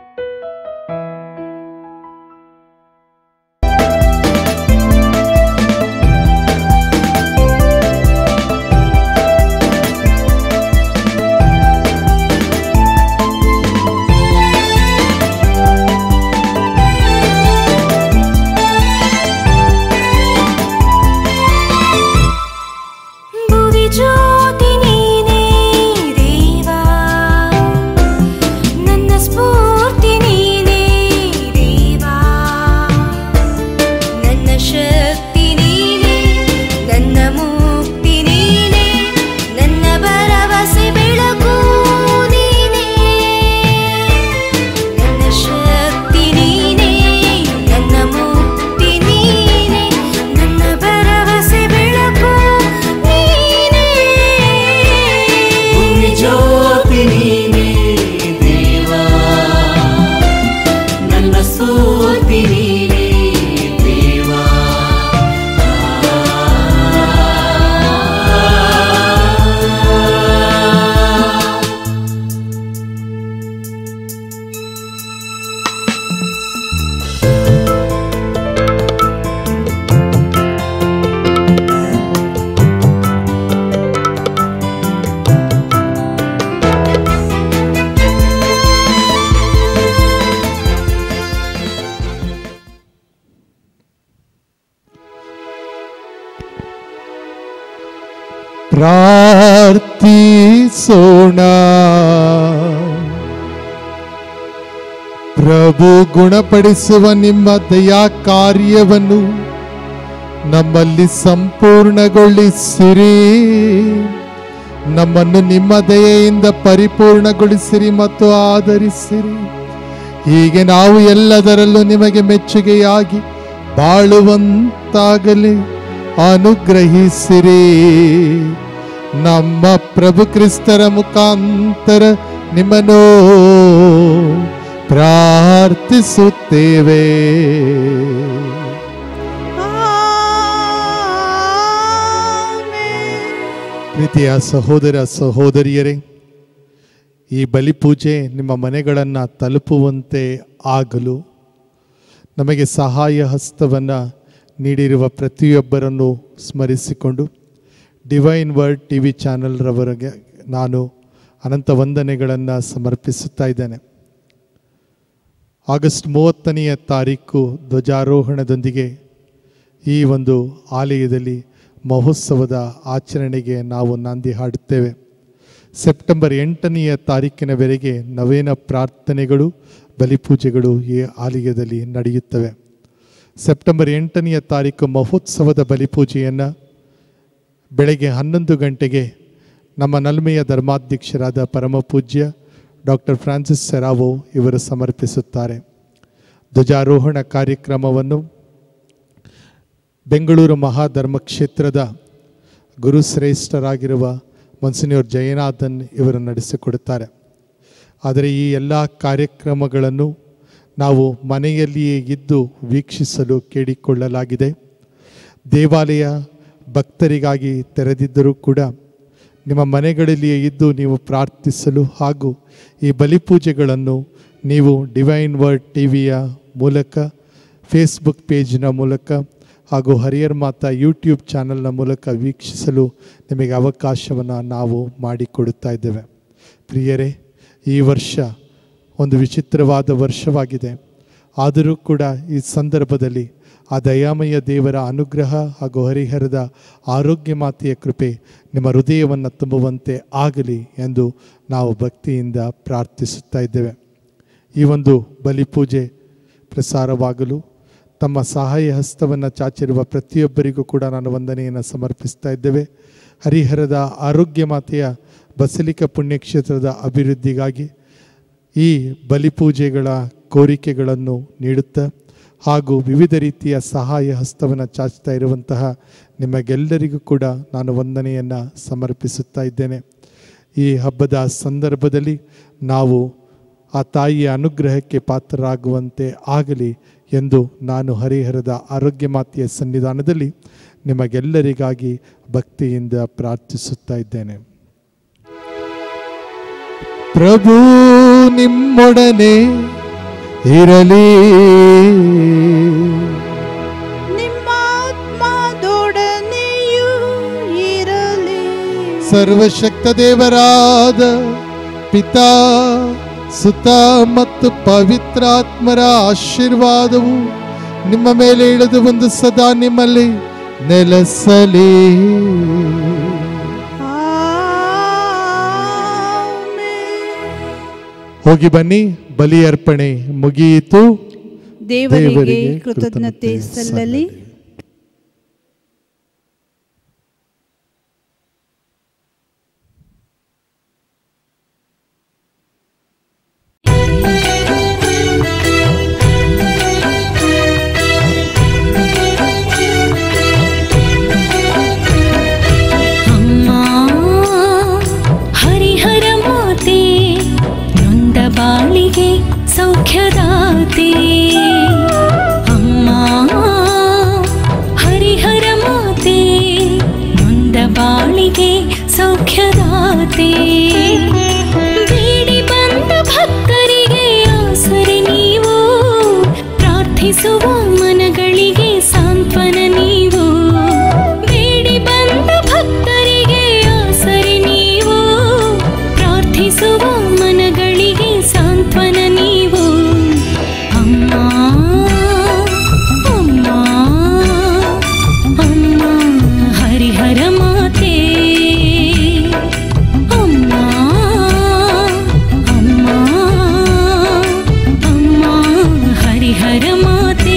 ಪ್ರಾರ್ಥಿಸೋಣ. ಪ್ರಭು ಗುಣಪಡಿಸುವ ನಿಮ್ಮ ದಯಾ ಕಾರ್ಯವನ್ನು ನಮ್ಮಲ್ಲಿ ಸಂಪೂರ್ಣಗೊಳಿಸಿರಿ. ನಮ್ಮನ್ನು ನಿಮ್ಮ ದಯೆಯಿಂದ ಪರಿಪೂರ್ಣಗೊಳಿಸಿರಿ ಮತ್ತು ಆದರಿಸಿರಿ. ಹೀಗೆ ನಾವು ಎಲ್ಲದರಲ್ಲೂ ನಿಮಗೆ ಮೆಚ್ಚುಗೆಯಾಗಿ ಬಾಳುವಂತಾಗಲಿ ಅನುಗ್ರಹಿಸಿರಿ. ನಮ್ಮ ಪ್ರಭು ಕ್ರಿಸ್ತರ ಮುಖಾಂತರ ನಿಮ್ಮನ್ನು ಪ್ರಾರ್ಥಿಸುತ್ತೇವೆ. ಪ್ರೀತಿಯ ಸಹೋದರ ಸಹೋದರಿಯರೇ, ಈ ಬಲಿಪೂಜೆ ನಿಮ್ಮ ಮನೆಗಳನ್ನು ತಲುಪುವಂತೆ ಆಗಲು ನಮಗೆ ಸಹಾಯ ಹಸ್ತವನ್ನು ನೀಡಿರುವ ಪ್ರತಿಯೊಬ್ಬರನ್ನು ಸ್ಮರಿಸಿಕೊಂಡು ಡಿವೈನ್ ವರ್ಡ್ TV ಚಾನೆಲ್ ರವರಿಗೆ ನಾನು ಅನಂತ ವಂದನೆಗಳನ್ನು ಸಮರ್ಪಿಸುತ್ತಾ ಇದ್ದೇನೆ. ಆಗಸ್ಟ್ 30ನೇ ತಾರೀಕು ಧ್ವಜಾರೋಹಣದೊಂದಿಗೆ ಈ ಒಂದು ಆಲಯದಲ್ಲಿ ಮಹೋತ್ಸವದ ಆಚರಣೆಗೆ ನಾವು ನಾಂದಿ ಹಾಡುತ್ತೇವೆ. ಸೆಪ್ಟೆಂಬರ್ 8ನೇ ತಾರೀಕಿನವರೆಗೆ ನವೇನ ಪ್ರಾರ್ಥನೆಗಳು ಬಲಿಪೂಜೆಗಳು ಈ ಆಲಯದಲ್ಲಿ ನಡೆಯುತ್ತವೆ. ಸೆಪ್ಟೆಂಬರ್ 8ನೇ ತಾರೀಕು ಮಹೋತ್ಸವದ ಬಲಿಪೂಜೆಯನ್ನು ಬೆಳಗ್ಗೆ 11 ಗಂಟೆಗೆ ನಮ್ಮ ನಲ್ಮೆಯ ಧರ್ಮಾಧ್ಯಕ್ಷರಾದ ಪರಮ ಪೂಜ್ಯ ಡಾಕ್ಟರ್ ಫ್ರಾನ್ಸಿಸ್ ಸೆರಾವೋ ಇವರು ಸಮರ್ಪಿಸುತ್ತಾರೆ. ಧ್ವಜಾರೋಹಣ ಕಾರ್ಯಕ್ರಮವನ್ನು ಬೆಂಗಳೂರು ಮಹಾಧರ್ಮಕ್ಷೇತ್ರದ ಗುರುಶ್ರೇಷ್ಠರಾಗಿರುವ ಮೊನ್ಸಿನ್ಯೂರ್ ಜಯನಾಥನ್ ಇವರು ನಡೆಸಿಕೊಡುತ್ತಾರೆ. ಆದರೆ ಈ ಎಲ್ಲ ಕಾರ್ಯಕ್ರಮಗಳನ್ನು ನಾವು ಮನೆಯಲ್ಲಿಯೇ ಇದ್ದು ವೀಕ್ಷಿಸಲು ಕೇಳಿಕೊಳ್ಳಲಾಗಿದೆ. ದೇವಾಲಯ ಭಕ್ತರಿಗಾಗಿ ತೆರೆದಿದ್ದರೂ ಕೂಡ ನಿಮ್ಮ ಮನೆಗಳಲ್ಲಿಯೇ ಇದ್ದು ನೀವು ಪ್ರಾರ್ಥಿಸಲು ಹಾಗೂ ಈ ಬಲಿಪೂಜೆಗಳನ್ನು ನೀವು ಡಿವೈನ್ ವರ್ಡ್ ಟಿವಿಯ ಮೂಲಕ, ಫೇಸ್ಬುಕ್ ಪೇಜ್ನ ಮೂಲಕ ಹಾಗೂ ಹರಿಯರ್ ಮಾತಾ ಯೂಟ್ಯೂಬ್ ಚಾನಲ್ನ ಮೂಲಕ ವೀಕ್ಷಿಸಲು ನಿಮಗೆ ಅವಕಾಶವನ್ನು ನಾವು ಮಾಡಿಕೊಡುತ್ತಾ ಇದ್ದೇವೆ. ಪ್ರಿಯರೇ, ಈ ವರ್ಷ ಒಂದು ವಿಚಿತ್ರವಾದ ವರ್ಷವಾಗಿದೆ. ಆದರೂ ಕೂಡ ಈ ಸಂದರ್ಭದಲ್ಲಿ ಆ ದಯಾಮಯ ದೇವರ ಅನುಗ್ರಹ ಹಾಗೂ ಹರಿಹರದ ಆರೋಗ್ಯ ಮಾತೆಯ ಕೃಪೆ ನಿಮ್ಮ ಹೃದಯವನ್ನು ತುಂಬುವಂತೆ ಆಗಲಿ ಎಂದು ನಾವು ಭಕ್ತಿಯಿಂದ ಪ್ರಾರ್ಥಿಸುತ್ತಾ ಇದ್ದೇವೆ. ಈ ಒಂದು ಬಲಿಪೂಜೆ ಪ್ರಸಾರವಾಗಲು ತಮ್ಮ ಸಹಾಯ ಹಸ್ತವನ್ನು ಚಾಚಿರುವ ಪ್ರತಿಯೊಬ್ಬರಿಗೂ ಕೂಡ ನಾನು ವಂದನೆಯನ್ನು ಸಮರ್ಪಿಸ್ತಾ ಇದ್ದೇವೆ. ಹರಿಹರದ ಆರೋಗ್ಯ ಮಾತೆಯ ಬಸಲಿಕ ಪುಣ್ಯಕ್ಷೇತ್ರದ ಅಭಿವೃದ್ಧಿಗಾಗಿ ಈ ಬಲಿಪೂಜೆಗಳ ಕೋರಿಕೆಗಳನ್ನು ನೀಡುತ್ತಾ ಹಾಗೂ ವಿವಿಧ ರೀತಿಯ ಸಹಾಯ ಹಸ್ತವನ್ನು ಚಾಚ್ತಾ ಇರುವಂತಹ ನಿಮಗೆಲ್ಲರಿಗೂ ಕೂಡ ನಾನು ವಂದನೆಯನ್ನು ಸಮರ್ಪಿಸುತ್ತಾ ಇದ್ದೇನೆ. ಈ ಹಬ್ಬದ ಸಂದರ್ಭದಲ್ಲಿ ನಾವು ಆ ತಾಯಿಯ ಅನುಗ್ರಹಕ್ಕೆ ಪಾತ್ರರಾಗುವಂತೆ ಆಗಲಿ ಎಂದು ನಾನು ಹರಿಹರದ ಆರೋಗ್ಯ ಮಾತೆಯ ಸನ್ನಿಧಾನದಲ್ಲಿ ನಿಮಗೆಲ್ಲರಿಗಾಗಿ ಭಕ್ತಿಯಿಂದ ಪ್ರಾರ್ಥಿಸುತ್ತಾ ಇದ್ದೇನೆ. ಪ್ರಭು ನಿಮ್ಮೊಡನೆ ಇರಲಿ,
ನಿಮ್ಮ ಆತ್ಮದೊಡನೆಯೂ ಇರಲಿ.
ಸರ್ವಶಕ್ತ ದೇವರಾದ ಪಿತಾ, ಸುತ ಮತ್ತು ಪವಿತ್ರಾತ್ಮರ ಆಶೀರ್ವಾದವು ನಿಮ್ಮ ಮೇಲೆ ಇಳಿದು ಬಂದು ಸದಾ ನಿಮ್ಮಲ್ಲಿ ನೆಲೆಸಲಿ. ಹೋಗಿ ಬನ್ನಿ, ಬಲಿ ಅರ್ಪಣೆ ಮುಗಿಯಿತು.
ದೇವರಿಗೆ ಕೃತಜ್ಞತೆ ಸಲ್ಲಲಿ.
ಬಾಳಿಗೆ ಸೌಖ್ಯದಾತೆ ಅಮ್ಮ ಹರಿಹರ ಮಾತೆ, ನೊಂದ ಬಾಳಿಗೆ ಸೌಖ್ಯದಾತೆ. ಬೇಡಿ ಬಂದ ಭಕ್ತರಿಗೆ ಆಸರೆ ನೀವು, ಪ್ರಾರ್ಥಿಸುವ ಮನಗಳಿಗೆ ಸಾಂತ್ವನ ನೀವು. ಬೇಡಿ ಬಂದ ಭಕ್ತರಿಗೆ ಆಸರೆ ನೀವು, ಪ್ರಾರ್ಥಿಸುವ ಮನಗಳಿಗೆ ಸಾಂತ್ವನ ನೀವು. ಅಮ್ಮ ಅಮ್ಮ ಅಮ್ಮ ಹರಿಹರ ಮಾತೆ, ಅಮ್ಮ ಅಮ್ಮ ಅಮ್ಮ ಹರಿಹರ ಮಾತೆ.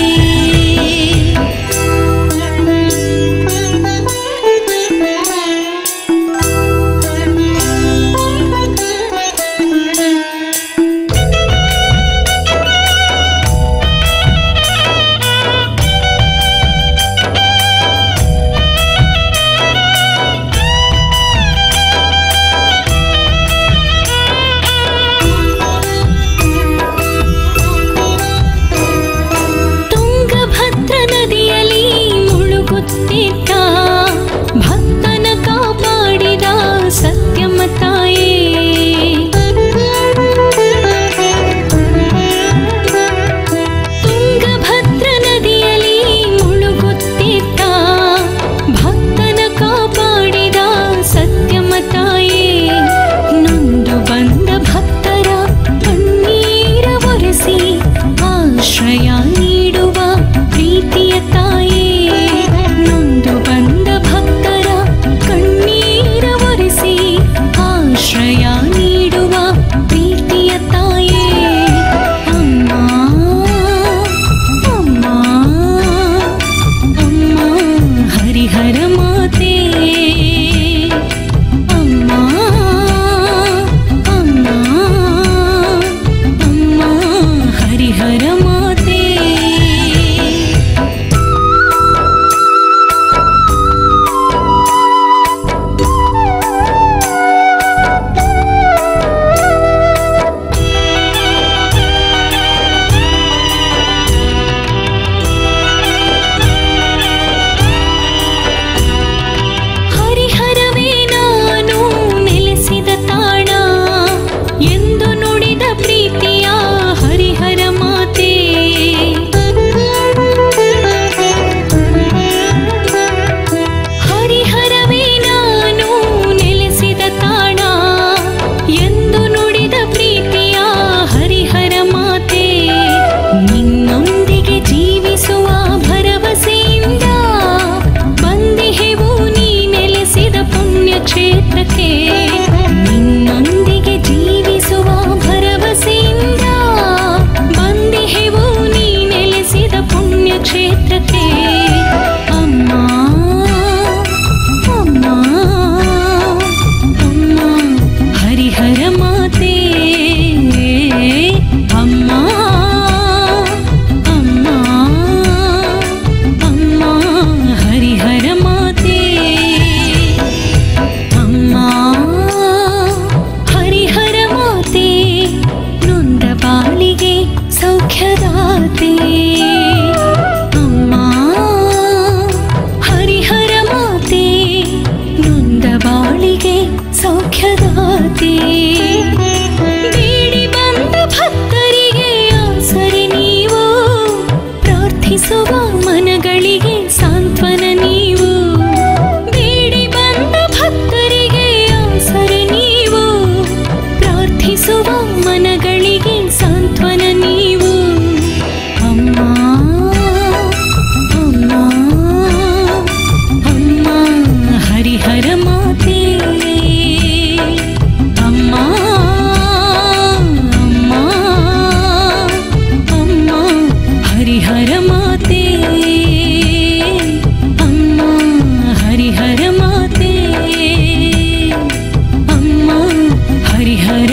ಭಕ್ತನ ಕಾಪಾಡಿದ ಸತ್ಯಮ್ಮ ತಾಯೇ, ತುಂಗಭದ್ರ ನದಿಯಲ್ಲಿ ಮುಳುಗುತ್ತಿದ್ದ ಭಕ್ತನ ಕಾಪಾಡಿದ ಸತ್ಯಮ್ಮ ತಾಯೇ, ನೊಂದು ಬಂದ ಭಕ್ತರ ಕಣ್ಣೀರ ಒರೆಸಿ ಆಶ್ರಯ ನೀಡುವ ಪ್ರೀತಿಯ ತಾಯೇ, ನೊಂದು ಬಂದ ಮನಗಳಿಗೆ ಸಾಂತ್ವನ ನೀವು, ಬೇಡಿ ಬಂದ ಭಕ್ತರಿಗೆ ಆಸರೆ ನೀವು, ಪ್ರಾರ್ಥಿಸುವ ಮನಗಳಿಗೆ ಸಾಂತ್ವನ ನೀವು. ಅಮ್ಮ ಅಮ್ಮ ಅಮ್ಮ ಹರಿಹರ ಮಾತೆ, ಅಮ್ಮ ಅಮ್ಮ ಅಮ್ಮ ಹರಿಹರ ಮಾತೆ, ಅಮ್ಮ ಹರಿಹರ ಮಾತೆ, ಅಮ್ಮ ಹರಿಹರ